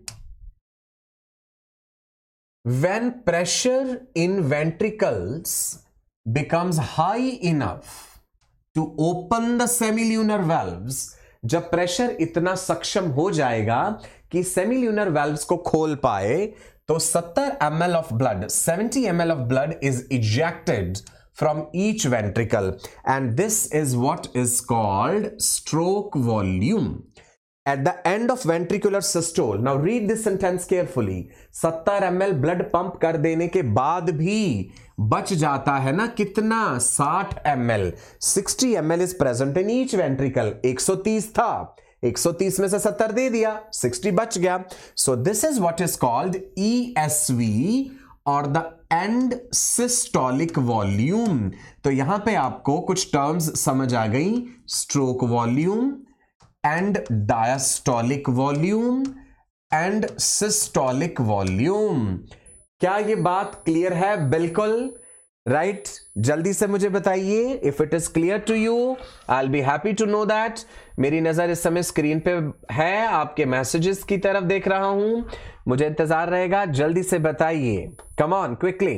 Speaker 1: When pressure in ventricles becomes high enough to open the semilunar valves, जब प्रेशर इतना सक्षम हो जाएगा कि सेमील्यूनर वाल्व्स को खोल पाए, तो 70 ml of blood, 70 ml of blood is ejected from each ventricle, and this is what is called stroke volume. At the end of ventricular systole, now read this sentence carefully, 70 ml blood pump कर देने के बाद भी बच जाता है ना कितना? 60 ml. 60 ml is present in each ventricle. 130 था, 130 में से 70 दे दिया, 60 बच गया. So this is what is called ESV और द एंड सिस्टोलिक वॉल्यूम. तो यहां पे आपको कुछ टर्म्स समझ आ गई. Stroke volume end diastolic volume end systolic volume. क्या ये बात क्लियर है? बिल्कुल राइट. जल्दी से मुझे बताइए. If it is clear to you I will be happy to know that. मेरी नजर इस समय स्क्रीन पे है, आपके मैसेजेस की तरफ देख रहा हूं, मुझे इंतजार रहेगा. जल्दी से बताइए. Come on quickly.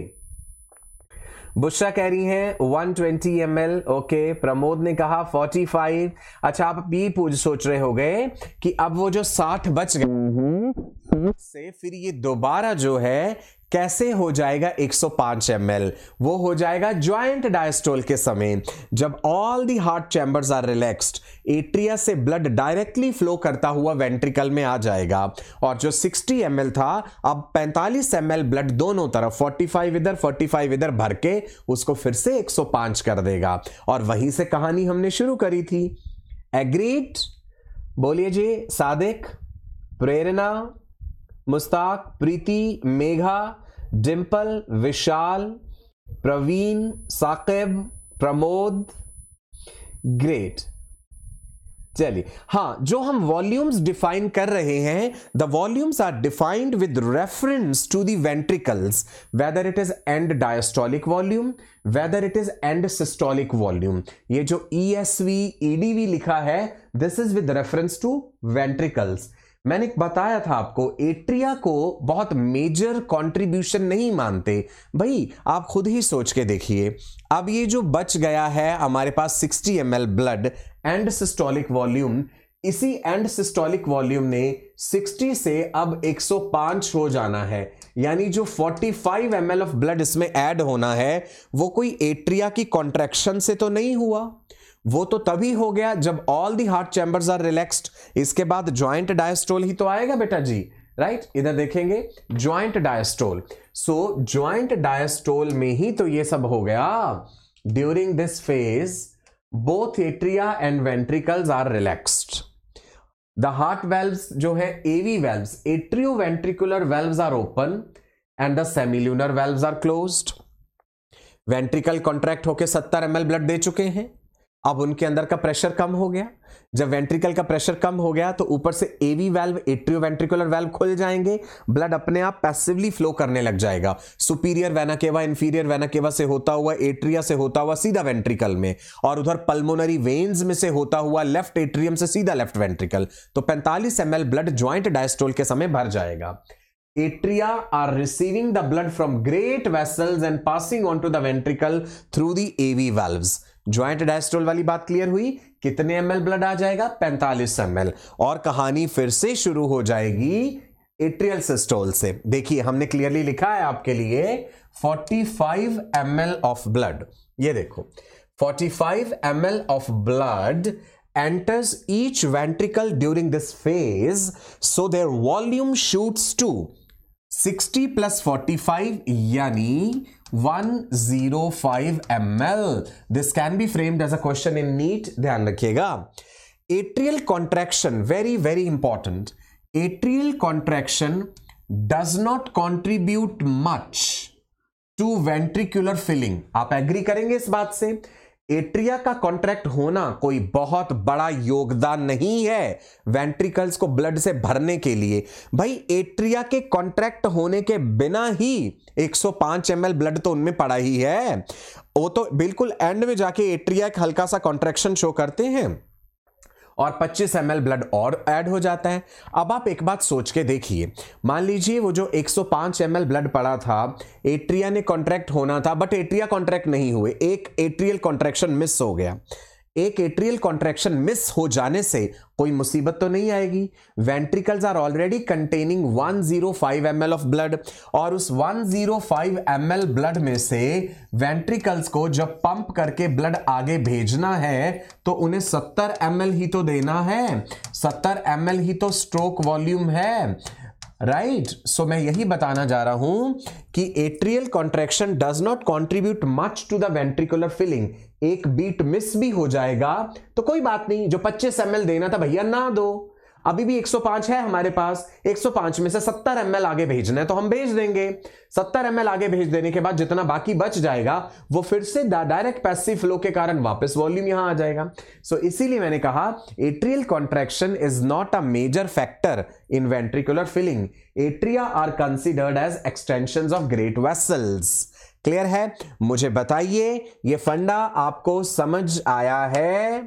Speaker 1: बुशरा कह रही हैं 120 ml. ओके. प्रमोद ने कहा 45. अच्छा, आप ये सोच रहे हो गए कि अब वो जो 60 बच गए से फिर ये दोबारा जो है कैसे हो जाएगा 105 ml. वो हो जाएगा ज्वाइंट डायस्टोल के समय, जब all the heart chambers are relaxed, atria से ब्लड डायरेक्टली फ्लो करता हुआ वेंट्रिकल में आ जाएगा. और जो 60 ml था, अब 45 ml ब्लड दोनों तरफ 45 इधर 45 इधर भर के उसको फिर से 105 कर देगा. और वहीं से कहानी हमने शुरू करी थी. एग्रीड? बोलिए जी. सादिक, प्रेरणा, मुस्ताक, प्रीति, मेघा, डिंपल, विशाल, प्रवीण, साकिब, प्रमोद. ग्रेट. चलिए, हाँ, जो हम वॉल्यूम्स डिफाइन कर रहे हैं, the volumes are defined with reference to the ventricles, whether it is end diastolic volume, whether it is end systolic volume. ये जो ESV EDV लिखा है, this is with reference to ventricles. मैंने बताया था आपको, एट्रिया को बहुत मेजर कंट्रीब्यूशन नहीं मानते भाई. आप खुद ही सोच के देखिए. अब ये जो बच गया है हमारे पास 60 ml blood end systolic volume, इसी एंड सिस्टोलिक वॉल्यूम ने 60 से अब 105 हो जाना है. यानी जो 45 ml ऑफ ब्लड इसमें ऐड होना है, वो कोई एट्रिया की कॉन्ट्रैक्शन से तो नहीं हुआ. वो तो तभी हो गया जब all the heart chambers are relaxed. इसके बाद ज्वाइंट डायस्टोल ही तो आएगा बेटा जी. राइट. इधर देखेंगे joint diastole. So joint diastole में ही तो ये सब हो गया. During this phase both atria and ventricles are relaxed. The heart valves जो है AV valves, atrio ventricular valves are open and the semilunar valves are closed. Ventricle contract होकर 70 ml ब्लड दे चुके हैं. अब उनके अंदर का प्रेशर कम हो गया. जब वेंट्रिकल का प्रेशर कम हो गया तो ऊपर से AV valve, atrio ventricular valve खुल जाएंगे. ब्लड अपने आप पैसिवली फ्लो करने लग जाएगा. Superior vena cava, inferior vena cava से होता हुआ, एट्रिया से होता हुआ सीधा वेंट्रिकल में, और उधर पल्मोनरी वेन्स में से होता हुआ लेफ्ट एट्रियम से सीधा लेफ्ट वेंट्रिकल. तो 45 ml ब्लड ज्वाइंट डायस्टोल के समय भर जाएगा. Atria are receiving the blood from great vessels and passing on to the ventricle through the AV valves. Joint diastole वाली बात क्लियर हुई. कितने ml ब्लड आ जाएगा? 45 ml. और कहानी फिर से शुरू हो जाएगी एट्रियल सिस्टोल से. देखिए, हमने क्लियरली लिखा है आपके लिए 45 ml ऑफ ब्लड. ये देखो, 45 ml of blood enters each ventricle during this phase, so their volume shoots to 60 plus 45 यानी 105 ml. This can be framed as a question in NEET. ध्यान रखिएगा. Atrial contraction, very very important. Atrial contraction does not contribute much to ventricular filling. आप agree करेंगे इस बात से? Atria का contract होना कोई बहुत बड़ा योगदान नहीं है वेंट्रिकल्स को ब्लड से भरने के लिए. भाई, एट्रिया के कॉन्ट्रैक्ट होने के बिना ही 105 ml ब्लड तो उनमें पड़ा ही है. वो तो बिल्कुल एंड में जाके एट्रिया एक हल्का सा कॉन्ट्रैक्शन शो करते हैं और 25 ml ब्लड और ऐड हो जाता है. अब आप एक बात सोच के देखिए, मान लीजिए वो जो 105 ml ब्लड पड़ा था, एट्रिया ने कॉन्ट्रैक्ट होना था, बट एट्रिया कॉन्ट्रैक्ट नहीं हुए. एक एट्रियल कॉन्ट्रैक्शन मिस हो गया. एक एट्रियल कॉन्ट्रैक्शन मिस हो जाने से कोई मुसीबत तो नहीं आएगी. Ventricles are already containing 105 ml of blood, और उस 105 ml ब्लड में से वेंट्रिकल्स को जब पंप करके ब्लड आगे भेजना है तो उन्हें 70 ml ही तो देना है. 70 ml ही तो स्ट्रोक वॉल्यूम है. राइट। सो मैं यही बताना जा रहा हूं कि atrial contraction does not contribute much to the ventricular filling. एक बीट मिस भी हो जाएगा तो कोई बात नहीं, जो 25 ml देना था भैया ना दो, अभी भी 105 है हमारे पास, 105 में से 70 ml आगे भेजना है तो हम भेज देंगे। 70 ml आगे भेज देने के बाद जितना बाकी बच जाएगा वो फिर से डायरेक्ट पैसिव फ्लो के कारण वापस वॉल्यूम यहां आ जाएगा। सो इसीलिए मैंने कहा atrial contraction is not a major factor in ventricular filling. Atria are considered as extensions of great vessels. Clear है? मुझे बताइए ये फंडा आपको समझ आया है?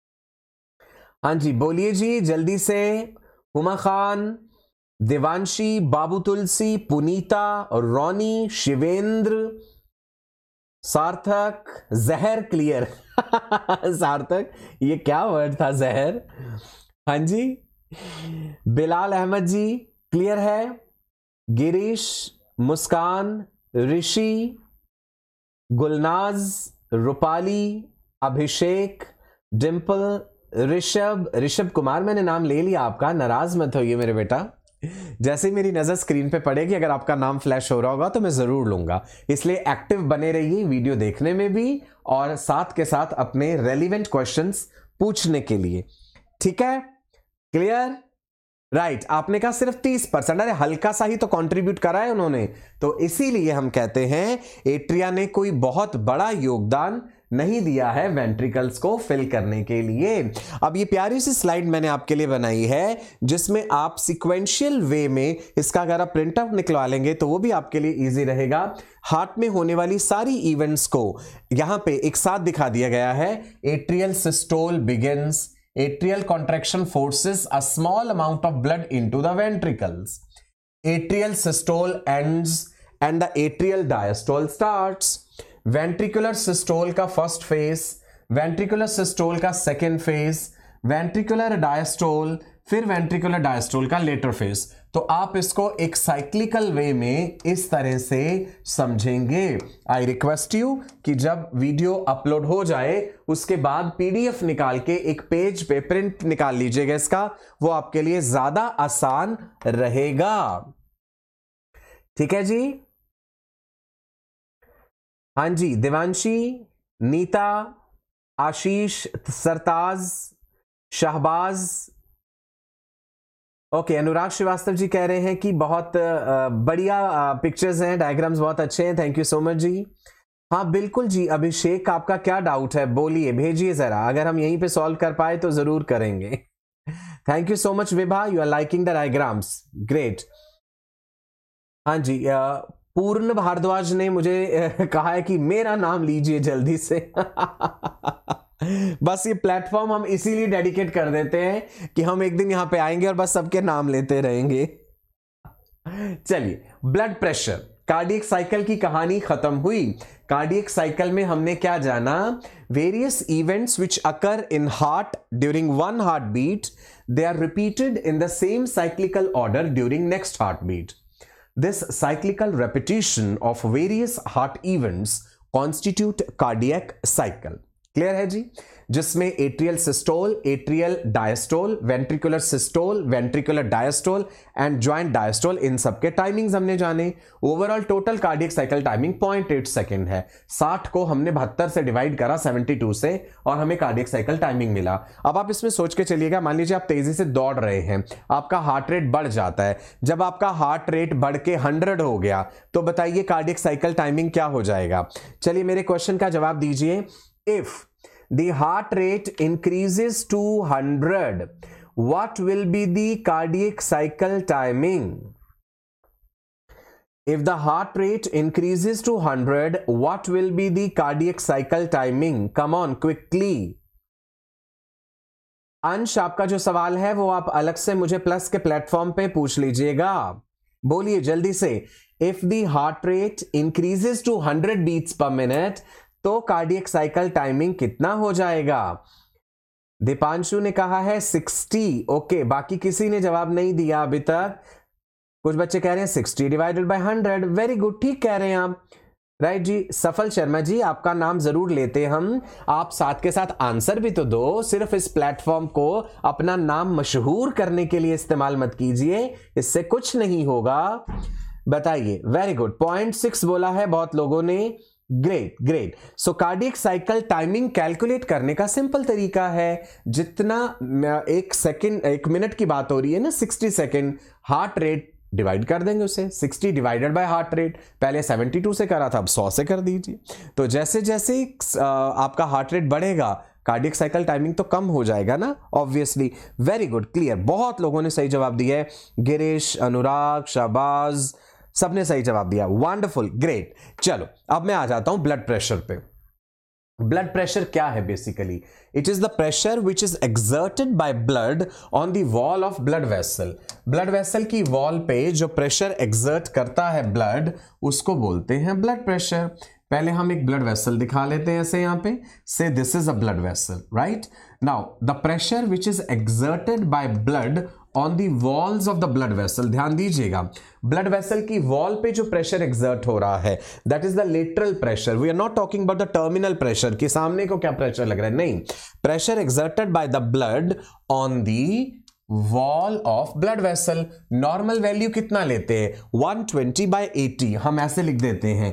Speaker 1: हाँ जी बोलिए जी जल्दी से। हुमा खान, देवांशी, बाबू तुलसी, पुनीता, रोनी, शिवेंद्र, सार्थक, जहर क्लियर। सार्थक ये क्या वर्ड था जहर? हाँ जी। बिलाल अहमद जी क्लियर है। गिरीश, मुस्कान, ऋषि, गुलनाज, रूपाली, अभिषेक, डिंपल, ऋषभ कुमार, मैंने नाम ले लिया आपका, नाराज मत होइए मेरे बेटा। जैसे मेरी नजर स्क्रीन पे पड़ेगी अगर आपका नाम फ्लैश हो रहा होगा तो मैं जरूर लूंगा, इसलिए एक्टिव बने रहिए वीडियो देखने में भी और साथ के साथ अपने रेलिवेंट क्वेश्चंस पूछने के लिए। ठीक है? क्लियर? राइट। आपने कहा सिर्फ 30%, अरे हल्का सा ही तो कंट्रीब्यूट करा है उन्होंने, तो इसीलिए हम कहते हैं एट्रिया ने कोई बहुत बड़ा योगदान नहीं दिया है वेंट्रिकल्स को फिल करने के लिए। अब ये प्यारी सी स्लाइड मैंने आपके लिए बनाई है जिसमें आप सिक्वेंशियल वे में इसका अगर आप प्रिंट आउट निकलवा लेंगे तो वो भी आपके लिए इजी रहेगा। हार्ट में होने वाली सारी इवेंट्स को यहां पे एक साथ दिखा दिया गया है। Atrial systole begins, atrial contraction forces a small amount of blood into the ventricles. Atrial systole ends and the atrial diastole starts. Ventricular systole का first phase, ventricular systole का second phase, ventricular diastole, फिर ventricular diastole का later phase। तो आप इसको एक cyclical वे में इस तरह से समझेंगे। आई रिक्वेस्ट यू कि जब वीडियो अपलोड हो जाए उसके बाद पीडीएफ निकाल के एक पेज पे प्रिंट निकाल लीजिएगा इसका, वो आपके लिए ज्यादा आसान रहेगा। ठीक है जी? हाँ जी। देवांशी, नीता, आशीष, सरताज, शहबाज, ओके। अनुराग श्रीवास्तव जी कह रहे हैं कि बहुत बढ़िया पिक्चर्स हैं, डायग्राम्स बहुत अच्छे हैं, थैंक यू सो मच जी। हाँ बिल्कुल जी। अभिषेक आपका क्या डाउट है बोलिए, भेजिए जरा, अगर हम यहीं पे सॉल्व कर पाए तो जरूर करेंगे। Thank you so much Vibha, you are liking the diagrams, great. हाँ जी। पूर्ण भारद्वाज ने मुझे कहा है कि मेरा नाम लीजिए जल्दी से। बस ये प्लेटफॉर्म हम इसीलिए डेडिकेट कर देते हैं कि हम एक दिन यहां पे आएंगे और बस सबके नाम लेते रहेंगे। चलिए, ब्लड प्रेशर, कार्डियक साइकिल की कहानी खत्म हुई। कार्डियक साइकिल में हमने क्या जाना? Various events which occur in heart during one heart beat, they are repeated in the same cyclical order during next heart beat. This cyclical repetition of various heart events constitute cardiac cycle. Clear है जी? जिसमें atrial systole, atrial diastole, ventricular systole, ventricular diastole and joint diastole, इन सबके timings हमने जाने। Overall total cardiac cycle timing 0.8 second है। 60 को हमने 72 से डिवाइड करा 72 से और हमें कार्डियक साइकिल टाइमिंग मिला। अब आप इसमें सोच के चलिएगा, मान लीजिए आप तेजी से दौड़ रहे हैं, आपका हार्ट रेट बढ़ जाता है। जब आपका हार्ट रेट बढ़ के 100 हो गया तो बताइए कार्डियक साइकिल टाइमिंग क्या हो जाएगा? चलिए मेरे क्वेश्चन का जवाब दीजिए। If the heart rate increases to 100, what will be the cardiac cycle timing? If the heart rate increases to 100, what will be the cardiac cycle timing? Come on, quickly. अंश, आपका जो सवाल है वो आप अलग से मुझे प्लस के प्लेटफॉर्म पे पूछ लीजिएगा। बोलिए जल्दी से। If the heart rate increases to 100 beats per minute, तो कार्डियक साइकिल टाइमिंग कितना हो जाएगा? दीपांशु ने कहा है 60। ओके, बाकी किसी ने जवाब नहीं दिया अभी तक। कुछ बच्चे कह रहे हैं 60 डिवाइडेड बाय 100। वेरी गुड, ठीक कह रहे हैं आप। राइट जी। सफल शर्मा जी, आपका नाम जरूर लेते हम, आप साथ के साथ आंसर भी तो दो। सिर्फ इस प्लेटफॉर्म को अपना नाम मशहूर करने के लिए इस्तेमाल मत कीजिए, इससे कुछ नहीं होगा। बताइए। वेरी गुड, 0.6 बोला है बहुत लोगों ने। Great great. So cardiac cycle timing calculate करने का सिंपल तरीका है, जितना एक मिनट की बात हो रही है ना, 60 सेकेंड, हार्ट रेट डिवाइड कर देंगे उसे, 60 डिवाइडेड बाय हार्ट रेट। पहले 72 से करा था, अब 100 से कर दीजिए। तो जैसे जैसे आपका हार्ट रेट बढ़ेगा, कार्डियक साइकिल टाइमिंग तो कम हो जाएगा ना, ऑब्वियसली। Very good, clear. बहुत लोगों ने सही जवाब दिया है। गिरीश, अनुराग, शाबाज, सबने सही जवाब दिया। Wonderful, great. चलो अब मैं आ जाता हूं ब्लड प्रेशर पे। ब्लड प्रेशर क्या है basically? It is the pressure which is exerted by blood on the wall of blood vessel. Blood vessel की वॉल पे जो प्रेशर एक्सर्ट करता है ब्लड, उसको बोलते हैं ब्लड प्रेशर। पहले हम एक ब्लड वेसल दिखा लेते हैं ऐसे, यहां पे से this is a blood vessel, right. Now the pressure which is exerted by blood on the walls of the blood vessel, ध्यान दीजिएगा, ब्लड वेसल की वॉल पे जो प्रेशर एक्सर्ट हो रहा है, that is the lateral pressure. We are not talking about the terminal pressure कि सामने को क्या प्रेशर लग रहा है, नहीं। Pressure exerted by the blood on the wall of blood vessel. Normal value कितना लेते हैं? 120/80। हम ऐसे लिख देते हैं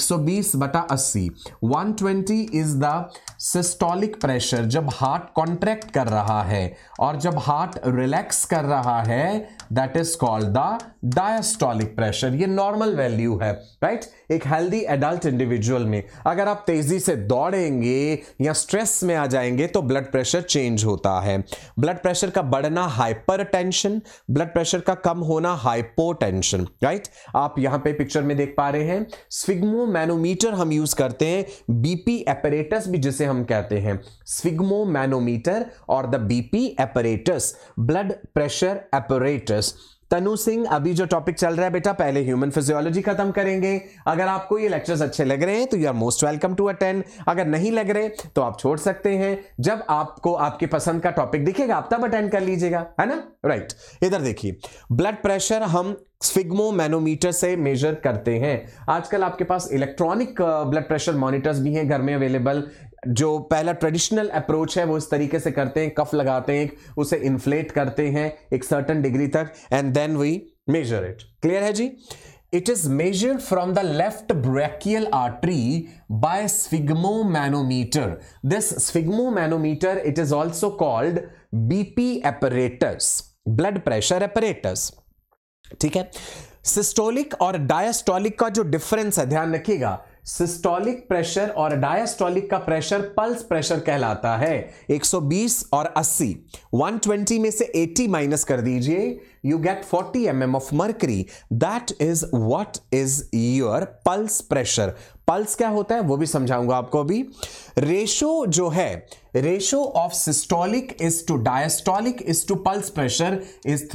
Speaker 1: 120/80। 120 इज द सिस्टोलिक प्रेशर जब हार्ट कॉन्ट्रैक्ट कर रहा है, और जब हार्ट रिलैक्स कर रहा है that is called the diastolic pressure. ये नॉर्मल वैल्यू है, राइट। एक हेल्दी एडल्ट इंडिविजुअल में अगर आप तेजी से दौड़ेंगे या स्ट्रेस में आ जाएंगे तो ब्लड प्रेशर चेंज होता है। ब्लड प्रेशर का बढ़ना हाइपरटेंशन, ब्लड प्रेशर का कम होना हाइपोटेंशन, राइट। आप यहां पे पिक्चर में देख पा रहे हैं, स्फिग्मोमैनोमीटर हम यूज करते हैं, बीपी एपरेटस भी जिसे हम कहते हैं, स्फिग्मोमैनोमीटर और the BP apparatus, blood pressure apparatus. Tanu Singh, अभी जो टॉपिक चल रहा है बेटा, पहले ह्यूमन फिजियोलॉजी खत्म करेंगे। अगर आपको ये लेक्चर्स अच्छे लग रहे हैं तो you are most welcome to attend, अगर नहीं लग रहे तो आप छोड़ सकते हैं। जब आपको आपकी पसंद का टॉपिक दिखेगा आप तब अटेंड कर लीजिएगा, है ना, राइट। इधर देखिए, ब्लड प्रेशर हम स्फिग्मोमैनोमीटर से मेजर करते हैं। आजकल आपके पास इलेक्ट्रॉनिक ब्लड प्रेशर मॉनिटर्स भी हैं घर में अवेलेबल। जो पहला ट्रेडिशनल अप्रोच है वो इस तरीके से करते हैं, कफ लगाते हैं, उसे इन्फ्लेट करते हैं एक सर्टेन डिग्री तक, and then we measure it. Clear है जी? It is measured from the left brachial artery by sphygmomanometer. This sphygmomanometer it is also called BP apparatus, blood pressure apparatus. ठीक है। सिस्टोलिक और diastolic का जो difference है, ध्यान रखिएगा, सिस्टोलिक प्रेशर और डायस्टोलिक का प्रेशर पल्स प्रेशर कहलाता है। 120 और 80, 120 में से 80 माइनस कर दीजिए, you get 40 mm of mercury. That is what is your pulse pressure. Pulse क्या होता है वो भी समझाऊंगा आपको अभी। रेशो जो है, ratio of systolic is to diastolic is to pulse pressure is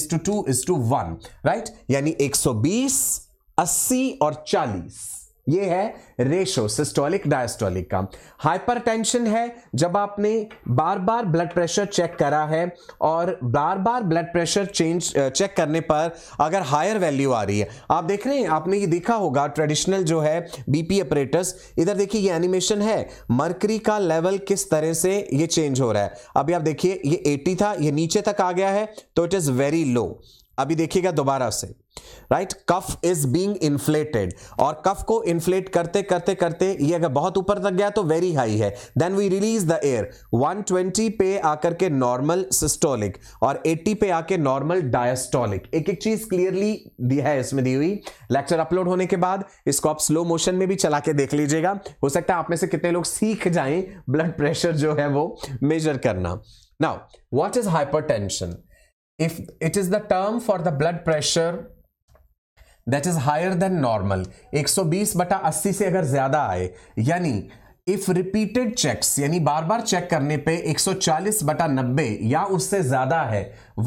Speaker 1: 3:2:1, right. यानी 120, 80 और 40, ये है रेशो सिस्टोलिक डायस्टोलिक का। हाइपरटेंशन है जब आपने बार बार ब्लड प्रेशर चेक करा है और बार बार ब्लड प्रेशर चेक करने पर अगर हायर वैल्यू आ रही है। आप देख रहे हैं, आपने ये देखा होगा ट्रेडिशनल जो है बीपी अपरेटस, इधर देखिए ये एनिमेशन है, मर्करी का लेवल किस तरह से ये चेंज हो रहा है। अभी आप देखिए ये 80 था, ये नीचे तक आ गया है तो इट इज वेरी लो। अभी देखिएगा दोबारा से, right, cuff is being inflated, और कफ को इन्फ्लेट करते करते करते ये अगर बहुत ऊपर तक गया तो वेरी हाई है, then we release the air. 120 पे आकर के नॉर्मल सिस्टोलिक और 80 पे आके नॉर्मल डायस्टोलिक। एक एक चीज क्लियरली दी है इसमें दी हुई। लेक्चर अपलोड होने के बाद इसको आप स्लो मोशन में भी चला के देख लीजिएगा, हो सकता है आप में से कितने लोग सीख जाएं ब्लड प्रेशर जो है वो मेजर करना। Now what is hypertension? If it is the term for the blood pressure that is higher than normal, 120/80 से अगर ज्यादा आए, यानी इफ रिपीटेड चेक्स, यानी बार बार चेक करने पे 140/90 या उससे ज्यादा है,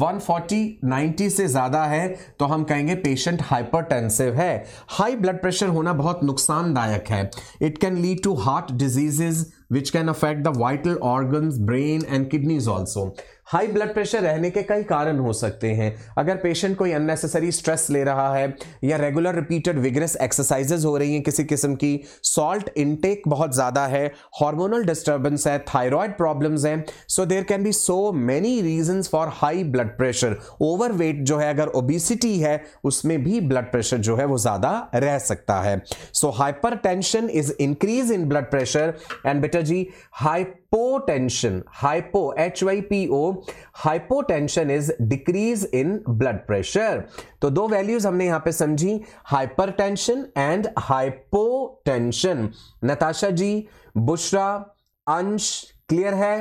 Speaker 1: 140/90 से ज्यादा है, तो हम कहेंगे पेशेंट हाइपरटेंसिव है। हाई ब्लड प्रेशर होना बहुत नुकसानदायक है। It can lead to heart diseases which can affect the vital organs, brain and kidneys also. High blood pressure रहने के कई कारण हो सकते हैं। अगर पेशेंट कोई अननेसेसरी स्ट्रेस ले रहा है या रेगुलर रिपीटेड विगरस एक्सरसाइजेज हो रही हैं किसी किस्म की, सॉल्ट इनटेक बहुत ज्यादा है, हार्मोनल डिस्टर्बेंस है, थायराइड प्रॉब्लम्स हैं, so there can be so many reasons for high blood pressure. Overweight जो है, अगर ओबेसिटी है, उसमें भी ब्लड प्रेशर जो है वो ज्यादा रह सकता है। So hypertension is increase in blood pressure and बेटा जी hypotension, hypo HYPO, hypotension is decrease in blood pressure. तो दो वैल्यूज हमने यहां पे समझी, hypertension and hypotension. Natasha ji, Bushra, Ansh, clear है?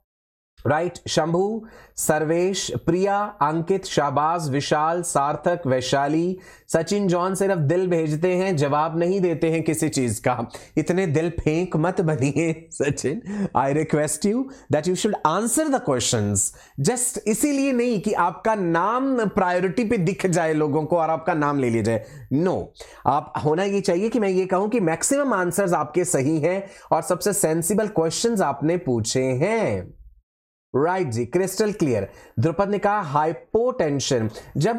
Speaker 1: राइट, शंभू, सर्वेश, प्रिया, अंकित, शाबाज, विशाल, सार्थक, वैशाली, सचिन, जॉन सिर्फ दिल भेजते हैं, जवाब नहीं देते हैं किसी चीज का। इतने दिल फेंक मत बनिए Sachin. I request you that you should answer the questions. Just इसीलिए नहीं कि आपका नाम प्रायोरिटी पे दिख जाए लोगों को और आपका नाम ले लिया जाए, नो। आप होना ये चाहिए कि मैं ये कहूं कि मैक्सिमम आंसर्स आपके सही हैं और सबसे सेंसिबल क्वेश्चंस आपने पूछे हैं। राइट जी, क्रिस्टल क्लियर। ध्रुपद ने कहा हाइपोटेंशन जब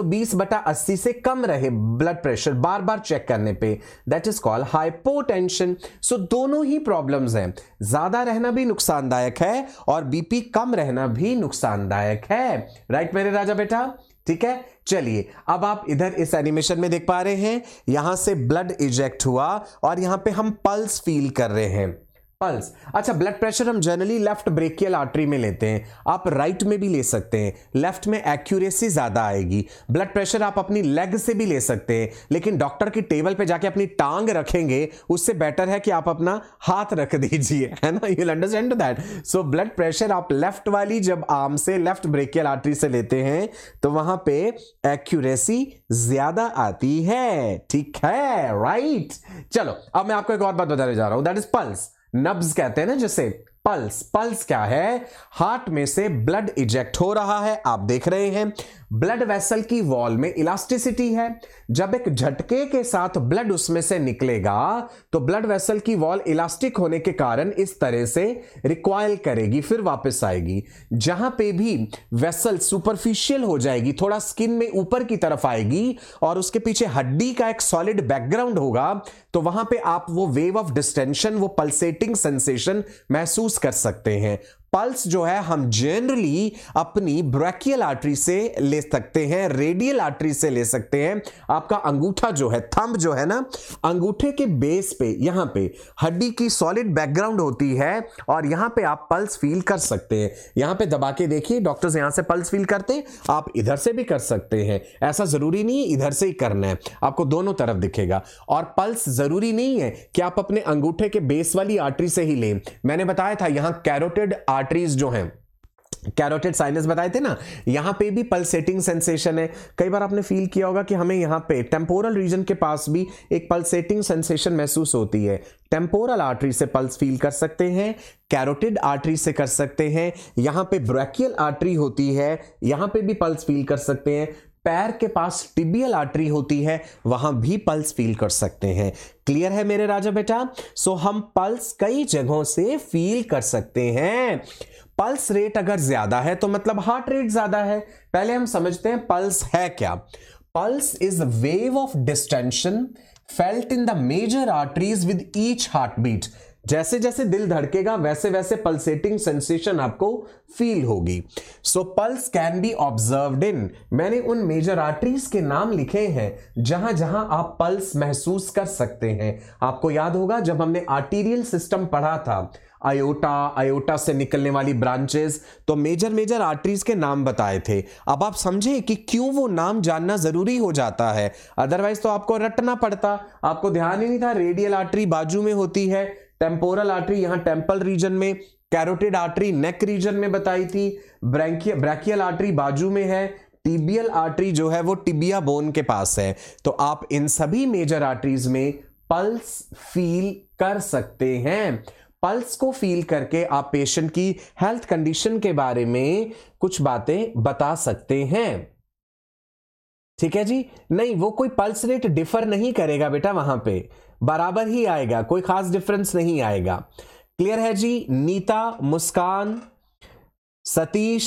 Speaker 1: 120/80 से कम रहे ब्लड प्रेशर बार बार चेक करने पे, that is called hypotension. So दोनों ही प्रॉब्लम्स हैं, ज्यादा रहना भी नुकसानदायक है और बीपी कम रहना भी नुकसानदायक है। राइट मेरे राजा बेटा, ठीक है। चलिए अब आप इधर इस एनिमेशन में देख पा रहे हैं, यहां से ब्लड इजेक्ट हुआ और यहां पे हम पल्स फील कर रहे हैं। पल्स, अच्छा ब्लड प्रेशर हम जनरली लेफ्ट ब्रेकियल आर्टरी में लेते हैं, आप राइट में भी ले सकते हैं, लेफ्ट में एक्यूरेसी ज्यादा आएगी। ब्लड प्रेशर आप अपनी लेग से भी ले सकते हैं, लेकिन डॉक्टर की टेबल पे जाके अपनी टांग रखेंगे उससे बेटर है कि आप अपना हाथ रख दीजिए, है ना। You will understand that. So blood pressure आप लेफ्ट वाली जब आर्म से लेफ्ट ब्रेकियल आर्टरी से लेते हैं तो वहां पे एक्यूरेसी ज्यादा आती है, ठीक है, राइट। चलो अब मैं आपको एक और बात बताने जा रहा हूं, दैट इज पल्स। नब्ज कहते हैं ना जैसे, पल्स। पल्स क्या है? हार्ट में से ब्लड इजेक्ट हो रहा है, आप देख रहे हैं। ब्लड वेसल की वॉल में इलास्टिसिटी है, जब एक झटके के साथ ब्लड उसमें से निकलेगा तो ब्लड वेसल की वॉल इलास्टिक होने के कारण इस तरह से रिकॉइल करेगी, फिर वापस आएगी। जहां पे भी वेसल सुपरफिशियल हो जाएगी, थोड़ा स्किन में ऊपर की तरफ आएगी और उसके पीछे हड्डी का एक सॉलिड बैकग्राउंड होगा, तो वहां पे आप वो वेव ऑफ डिस्टेंशन, वो पल्सेटिंग सेंसेशन महसूस कर सकते हैं। पल्स जो है हम जनरली अपनी ब्रैकियल आर्टरी से ले सकते हैं, रेडियल आर्टरी से ले सकते हैं। आपका अंगूठा जो है, थंब जो है ना, अंगूठे के बेस पे यहां पे हड्डी की सॉलिड बैकग्राउंड होती है और यहां पे आप पल्स फील कर सकते हैं। यहां पे दबा के देखिए, डॉक्टर्स यहां से पल्स फील करते हैं, आप इधर से भी कर सकते हैं। ऐसा जरूरी नहीं है इधर से ही करना है, आपको दोनों तरफ दिखेगा। और पल्स जरूरी नहीं है कि आप अपने अंगूठे के बेस वाली आर्टरी से ही लें। मैंने बताया था यहां कैरोटिड आर्टरीज जो हैं, कैरोटिड साइनस बताए थे ना, यहां पे भी पल्सेटिंग सेंसेशन है। कई बार आपने फील किया होगा कि हमें यहां पे टेम्पोरल रीजन के पास भी एक पल्सेटिंग सेंसेशन महसूस होती है। टेम्पोरल आर्टरी से पल्स फील कर सकते हैं, कैरोटिड आर्टरी से कर सकते हैं, यहां पे ब्रैकियल आर्टरी होती है, यहां पे भी पल्स फील कर सकते हैं। पैर के पास टिबियल आर्टरी होती है, वहां भी पल्स फील कर सकते हैं। क्लियर है मेरे राजा बेटा? सो हम पल्स कई जगहों से फील कर सकते हैं। पल्स रेट अगर ज्यादा है तो मतलब हार्ट रेट ज्यादा है। पहले हम समझते हैं पल्स है क्या। Pulse is wave of distension felt in the major arteries with each heart beat. जैसे जैसे दिल धड़केगा वैसे वैसे पल्सेटिंग सेंसेशन आपको फील होगी। So pulse can be observed in, मैंने उन मेजर आर्टरीज के नाम लिखे हैं जहां जहां आप पल्स महसूस कर सकते हैं। आपको याद होगा जब हमने आर्टीरियल सिस्टम पढ़ा था, आयोटा से निकलने वाली ब्रांचेस, तो मेजर आर्टरीज के नाम बताए थे। अब आप समझे कि क्यों वो नाम जानना जरूरी हो जाता है, अदरवाइज तो आपको रटना पड़ता, आपको ध्यान ही नहीं था। रेडियल आर्टरी बाजू में होती है, टेम्पोरल आर्टरी यहां टेम्पल रीजन में, कैरोटिड आर्टरी नेक रीजन में बताई थी, ब्रैकियल आर्टरी बाजू में है, टिबियल आर्टरी जो है वो टिबिया बोन के पास है। तो आप इन सभी मेजर आर्टरीज में पल्स फील कर सकते हैं। पल्स को फील करके आप पेशेंट की हेल्थ कंडीशन के बारे में कुछ बातें बता सकते हैं। ठीक है जी, नहीं वो कोई पल्स रेट डिफर नहीं करेगा बेटा, वहां पे बराबर ही आएगा, कोई खास डिफरेंस नहीं आएगा। क्लियर है जी? नीता, मुस्कान, सतीश,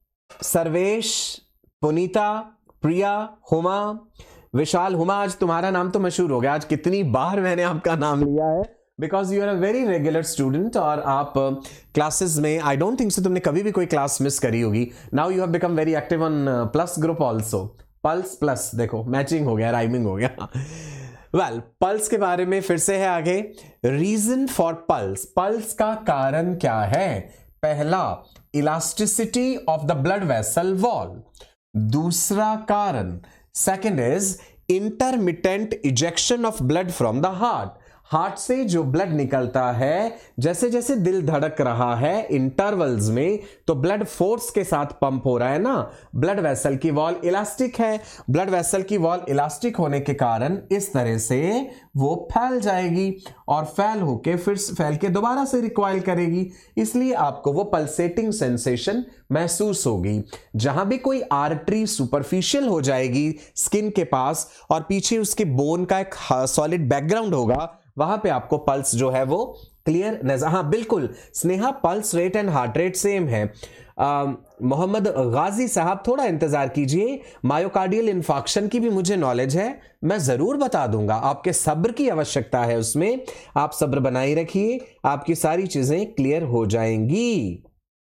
Speaker 1: सर्वेश, पुनीता, प्रिया, हुमा, विशाल। हुमा, आज तुम्हारा नाम तो मशहूर हो गया, आज कितनी बार मैंने आपका नाम लिया है, because you are a very regular student और आप क्लासेस में, आई डोंट थिंक सो तुमने कभी भी कोई क्लास मिस करी होगी। Now you have become very active on plus group also. Pulse plus, देखो मैचिंग हो गया, राइमिंग हो गया। वेल, पल्स के बारे में फिर से है आगे। रीजन फॉर पल्स, पल्स का कारण क्या है? पहला, elasticity of the blood vessel wall. दूसरा कारण, second is intermittent ejection of blood from the heart. Heart से जो ब्लड निकलता है, जैसे जैसे दिल धड़क रहा है इंटरवल्स में, तो ब्लड फोर्स के साथ पंप हो रहा है ना। ब्लड वेसल की वॉल इलास्टिक है, ब्लड वेसल की वॉल इलास्टिक होने के कारण इस तरह से वो फैल जाएगी और फैल के दोबारा से रिकॉइल करेगी, इसलिए आपको वो पल्सेटिंग सेंसेशन महसूस होगी। जहां भी कोई आर्टरी सुपरफिशियल हो जाएगी स्किन के पास और पीछे उसके बोन का एक सॉलिड बैकग्राउंड होगा, वहां पे आपको पल्स जो है वो क्लियर नजर। हाँ बिल्कुल Sneha, pulse rate and heart rate same है। मोहम्मद गाजी साहब, थोड़ा इंतजार कीजिए, मायोकार्डियल इन्फाक्शन की भी मुझे नॉलेज है, मैं जरूर बता दूंगा। आपके सब्र की आवश्यकता है उसमें, आप सब्र बनाए रखिए, आपकी सारी चीजें क्लियर हो जाएंगी।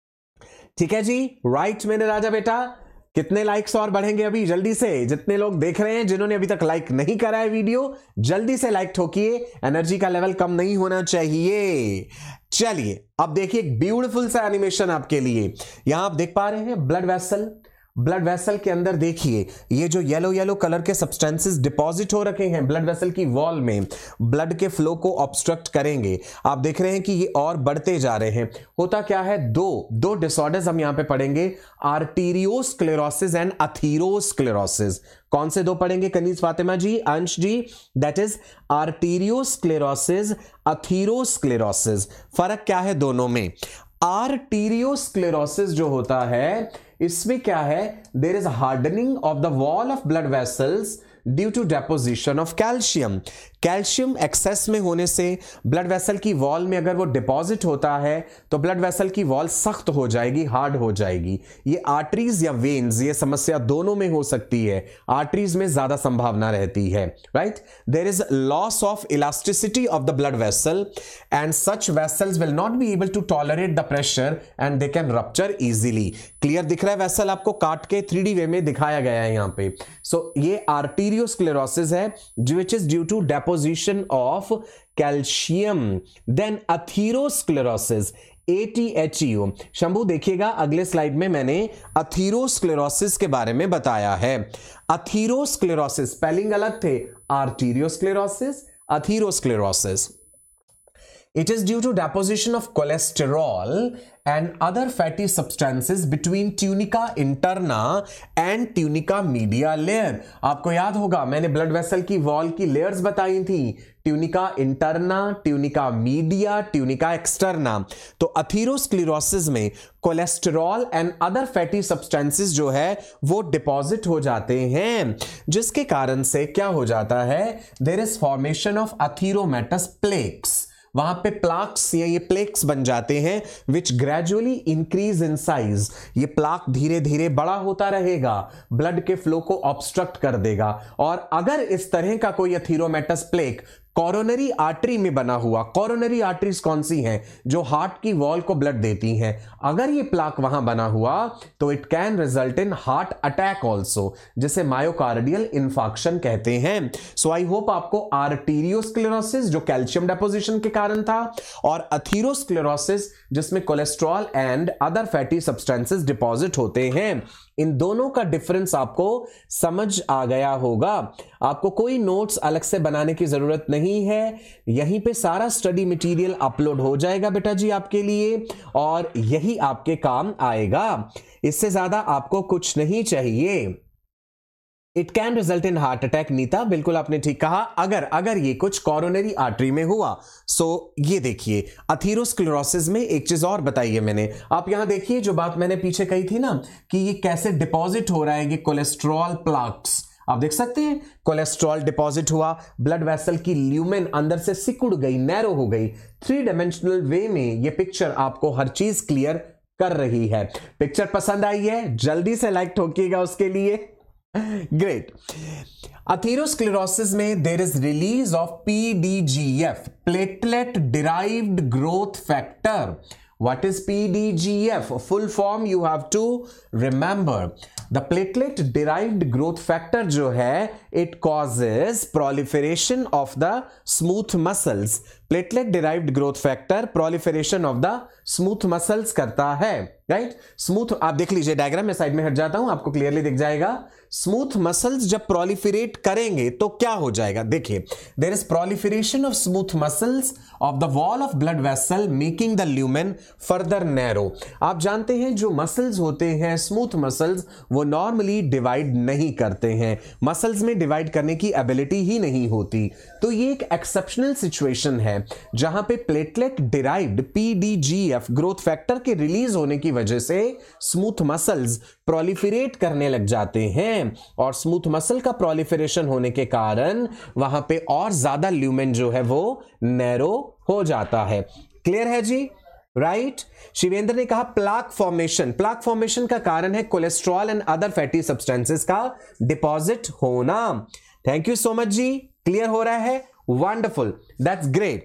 Speaker 1: ठीक है जी, राइट मेरे राजा बेटा। कितने लाइक्स और बढ़ेंगे अभी? जल्दी से, जितने लोग देख रहे हैं जिन्होंने अभी तक लाइक नहीं करा है वीडियो, जल्दी से लाइक ठोकिए, एनर्जी का लेवल कम नहीं होना चाहिए। चलिए अब देखिए एक ब्यूटीफुल सा एनिमेशन आपके लिए। यहां आप देख पा रहे हैं ब्लड वेसल, ब्लड वेसल के अंदर देखिए ये जो येलो येलो कलर के सब्सटेंसेस डिपॉजिट हो रखे हैं ब्लड वेसल की वॉल में, ब्लड के फ्लो को ऑब्स्ट्रक्ट करेंगे। आप देख रहे हैं कि ये और बढ़ते जा रहे हैं। होता क्या है, दो डिसऑर्डर्स हम यहां पे पढ़ेंगे, आर्टीरियोस्क्लेरोसिस एंड अथीरोस्क्लेरोसिस। कौन से दो पढ़ेंगे कनीज Fatima ji, Ansh ji? That is arteriosclerosis, atherosclerosis. फर्क क्या है दोनों में? आर्टीरियोस्क्लेरोसिस जो होता है इसमें क्या है, there is hardening of the wall of blood vessels due to deposition of calcium. Calcium excess में होने से ब्लड वेसल की वॉल में अगर वो डिपॉजिट होता है तो ब्लड वेसल की वॉल सख्त हो जाएगी, हार्ड हो जाएगी। ये आर्टरीज या वेन्स, ये समस्या दोनों में हो सकती है, आर्टरीज में ज्यादा संभावना रहती है, राइट। There is loss of elasticity of the blood vessel and such vessels will not be able to tolerate the pressure and they can rupture easily. Clear दिख रहा है? वेसल आपको काट के 3D वे में दिखाया गया है यहां पे। सो ये आर्टीरियोस्क्लेरोसिस है which is due to deposition of calcium. Then atherosclerosis, ATHEO। Shambhu देखिएगा अगले स्लाइड में मैंने अथीरोस्क्लेरोसिस के बारे में बताया है। अथीरोस्क्लेरोसिस स्पेलिंग अलग थे, arteriosclerosis, atherosclerosis. It is due to deposition of cholesterol and other fatty substances between tunica interna and tunica media layer। आपको याद होगा मैंने ब्लड वेसल की वॉल की लेयर्स बताई थी, tunica interna, tunica media, tunica externa. तो अथीरोस्क्लेरोसिस में cholesterol and other fatty substances जो है वो डिपॉजिट हो जाते हैं, जिसके कारण से क्या हो जाता है, there is formation of atheromatous plaques. वहां पे प्लाक्स या ये प्लेक्स बन जाते हैं which gradually increase in size. ये प्लाक धीरे धीरे बड़ा होता रहेगा, ब्लड के फ्लो को ऑब्स्ट्रक्ट कर देगा। और अगर इस तरह का कोई अथीरोमेटस प्लेक कोरोनरी आर्टरी में बना हुआ, कोरोनरी आर्टरीज कौन सी हैं, जो हार्ट की वॉल को ब्लड देती हैं, अगर ये प्लाक वहां बना हुआ तो it can result in heart attack also, जिसे मायोकार्डियल इन्फाक्शन कहते हैं। सो आई होप आपको आर्टीरियोस्क्लेरोसिस जो कैल्शियम डेपोजिशन के कारण था, और अथीरोस्क्लेरोसिस जिसमें cholesterol and other fatty substances deposit होते हैं, इन दोनों का डिफरेंस आपको समझ आ गया होगा। आपको कोई नोट्स अलग से बनाने की जरूरत नहीं है, यहीं पे सारा स्टडी मटेरियल अपलोड हो जाएगा बेटा जी आपके लिए, और यही आपके काम आएगा। इससे ज्यादा आपको कुछ नहीं चाहिए। It can result in heart attack. Neeta बिल्कुल आपने ठीक कहा, अगर ये कुछ कोरोनरी आर्टरी में हुआ। सो ये देखिए अथीरोस्क्लेरोसिस में एक चीज और बताइए मैंने, आप यहां देखिए जो बात मैंने पीछे कही थी ना कि ये कैसे डिपॉजिट हो रहा है, ये कोलेस्ट्रॉल प्लाक्स आप देख सकते हैं, कोलेस्ट्रॉल डिपॉजिट हुआ, ब्लड वेसल की ल्यूमेन अंदर से सिकुड़ गई, नैरो हो गई। 3 डायमेंशनल वे में ये पिक्चर आपको हर चीज क्लियर कर रही है। पिक्चर पसंद आई है, जल्दी से लाइक ठोकिएगा उसके लिए। ग्रेट। अथेरोस्क्लेरोसिस में there is release of PDGF, platelet derived growth factor. What is PDGF? Full form you have to remember. The platelet derived growth factor जो है it causes proliferation of the smooth muscles. Platelet derived growth factor proliferation of the smooth muscles करता है, right? Smooth आप देख लीजिए diagram में, side में हट जाता हूं, आपको क्लियरली दिख जाएगा। स्मूथ मसल्स जब प्रोलिफरेट करेंगे तो क्या हो जाएगा, देखिए there is proliferation of smooth muscles of the wall of blood vessel making the lumen further narrow. आप जानते हैं जो मसल्स होते हैं स्मूथ मसल्स वो नॉर्मली डिवाइड नहीं करते हैं, मसल्स में डिवाइड करने की एबिलिटी ही नहीं होती। तो ये एक एक्सेप्शनल सिचुएशन है जहां पे platelet derived PDGF growth factor के रिलीज होने की वजह से स्मूथ मसल्स प्रोलिफरेट करने लग जाते हैं, और स्मूथ मसल का प्रोलिफरेशन होने के कारण वहां पे और ज्यादा ल्यूमेन जो है वो नैरो हो जाता है। क्लियर है जी? राइट। शिवेंद्र ने कहा प्लाक फॉर्मेशन, प्लाक फॉर्मेशन का कारण है cholesterol and other fatty substances का डिपॉजिट होना। थैंक यू सो मच जी, क्लियर हो रहा है, वंडरफुल, दैट्स ग्रेट।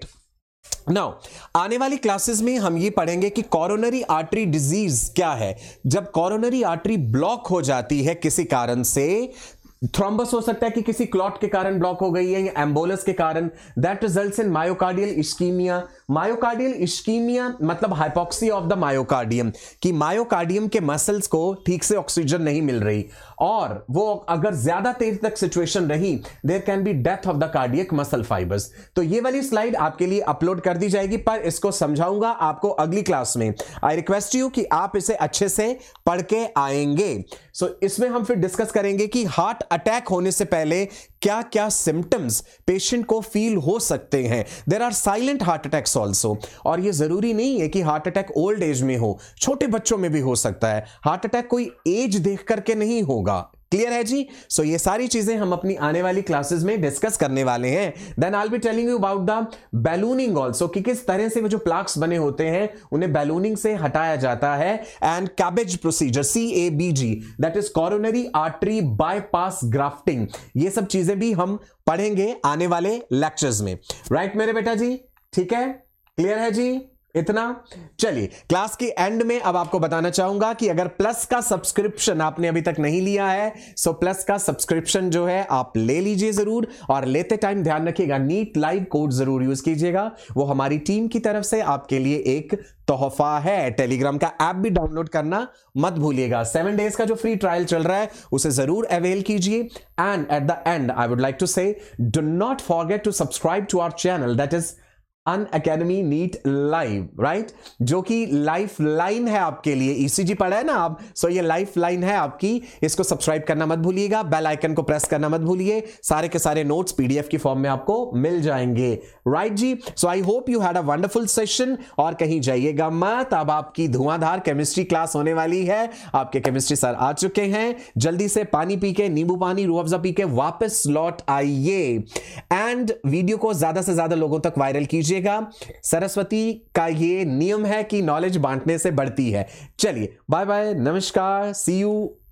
Speaker 1: नाउ आने वाली क्लासेस में हम ये पढ़ेंगे कि कोरोनरी आर्टरी डिजीज क्या है। जब कोरोनरी आर्टरी ब्लॉक हो जाती है किसी कारण से, थ्रोम्बस हो सकता है कि किसी क्लॉट के कारण ब्लॉक हो गई है या एम्बोलस के कारण, that results in myocardial ischaemia. Myocardial ischaemia मतलब हाइपोक्सिया ऑफ द मायोकार्डियम, कि मायोकार्डियम के मसल्स को ठीक से ऑक्सीजन नहीं मिल रही, और वो अगर ज्यादा देर तक सिचुएशन रही there can be death of the cardiac muscle fibres. तो ये वाली स्लाइड आपके लिए अपलोड कर दी जाएगी, पर इसको समझाऊंगा आपको अगली क्लास में। आई रिक्वेस्ट यू कि आप इसे अच्छे से पढ़ के आएंगे। सो इसमें हम फिर डिस्कस करेंगे कि हार्ट अटैक होने से पहले क्या क्या सिम्टम्स पेशेंट को फील हो सकते हैं। There are silent heart attacks also, और ये जरूरी नहीं है कि हार्ट अटैक ओल्ड एज में हो, छोटे बच्चों में भी हो सकता है। हार्ट अटैक कोई एज देख करके नहीं होगा। क्लियर है जी? सो ये सारी चीजें हम अपनी आने वाली क्लासेस में डिस्कस करने वाले हैं। Then I will be telling you about the ballooning also, कि किस तरह से वो जो प्लाक्स बने होते हैं उन्हें बैलूनिंग से हटाया जाता है, and cabbage procedure CABG, that is coronary artery bypass grafting. ये सब चीजें भी हम पढ़ेंगे आने वाले लेक्चर्स में। राइट मेरे बेटा जी? ठीक है, क्लियर है जी? इतना। चलिए क्लास के एंड में अब आपको बताना चाहूंगा कि अगर प्लस का सब्सक्रिप्शन आपने अभी तक नहीं लिया है, सो प्लस का सब्सक्रिप्शन जो है आप ले लीजिए जरूर, और लेते टाइम ध्यान रखिएगा नीट लाइव कोड जरूर यूज कीजिएगा, वो हमारी टीम की तरफ से आपके लिए एक तोहफा है। टेलीग्राम का ऐप भी डाउनलोड करना मत भूलिएगा। 7 डेज का जो फ्री ट्रायल चल रहा है उसे जरूर अवेल कीजिए। And at the end I would like to say do not forget to subscribe to our channel, that is Unacademy NEET Live, right? जो कि लाइफ लाइन है आपके लिए। ECG पढ़ा है ना आप, सो ये लाइफ लाइन है आपकी, इसको सब्सक्राइब करना मत भूलिएगा, बेल आइकन को प्रेस करना मत भूलिए, सारे के सारे नोट्स PDF की फॉर्म में आपको मिल जाएंगे। राइट जी? So I hope you had a wonderful session, और कहीं जाइएगा मत, अब आपकी धुआंधार केमिस्ट्री क्लास होने वाली है। आपके केमिस्ट्री सर आ चुके हैं, जल्दी से पानी पी के, नींबू पानी, रूह अफ़ज़ा पी के वापस लौट आइए, एंड वीडियो को ज्यादा से ज्यादा लोगों तक वायरल कीजिए। सरस्वती का ये नियम है कि नॉलेज बांटने से बढ़ती है। चलिए बाय बाय, नमस्कार, सी यू।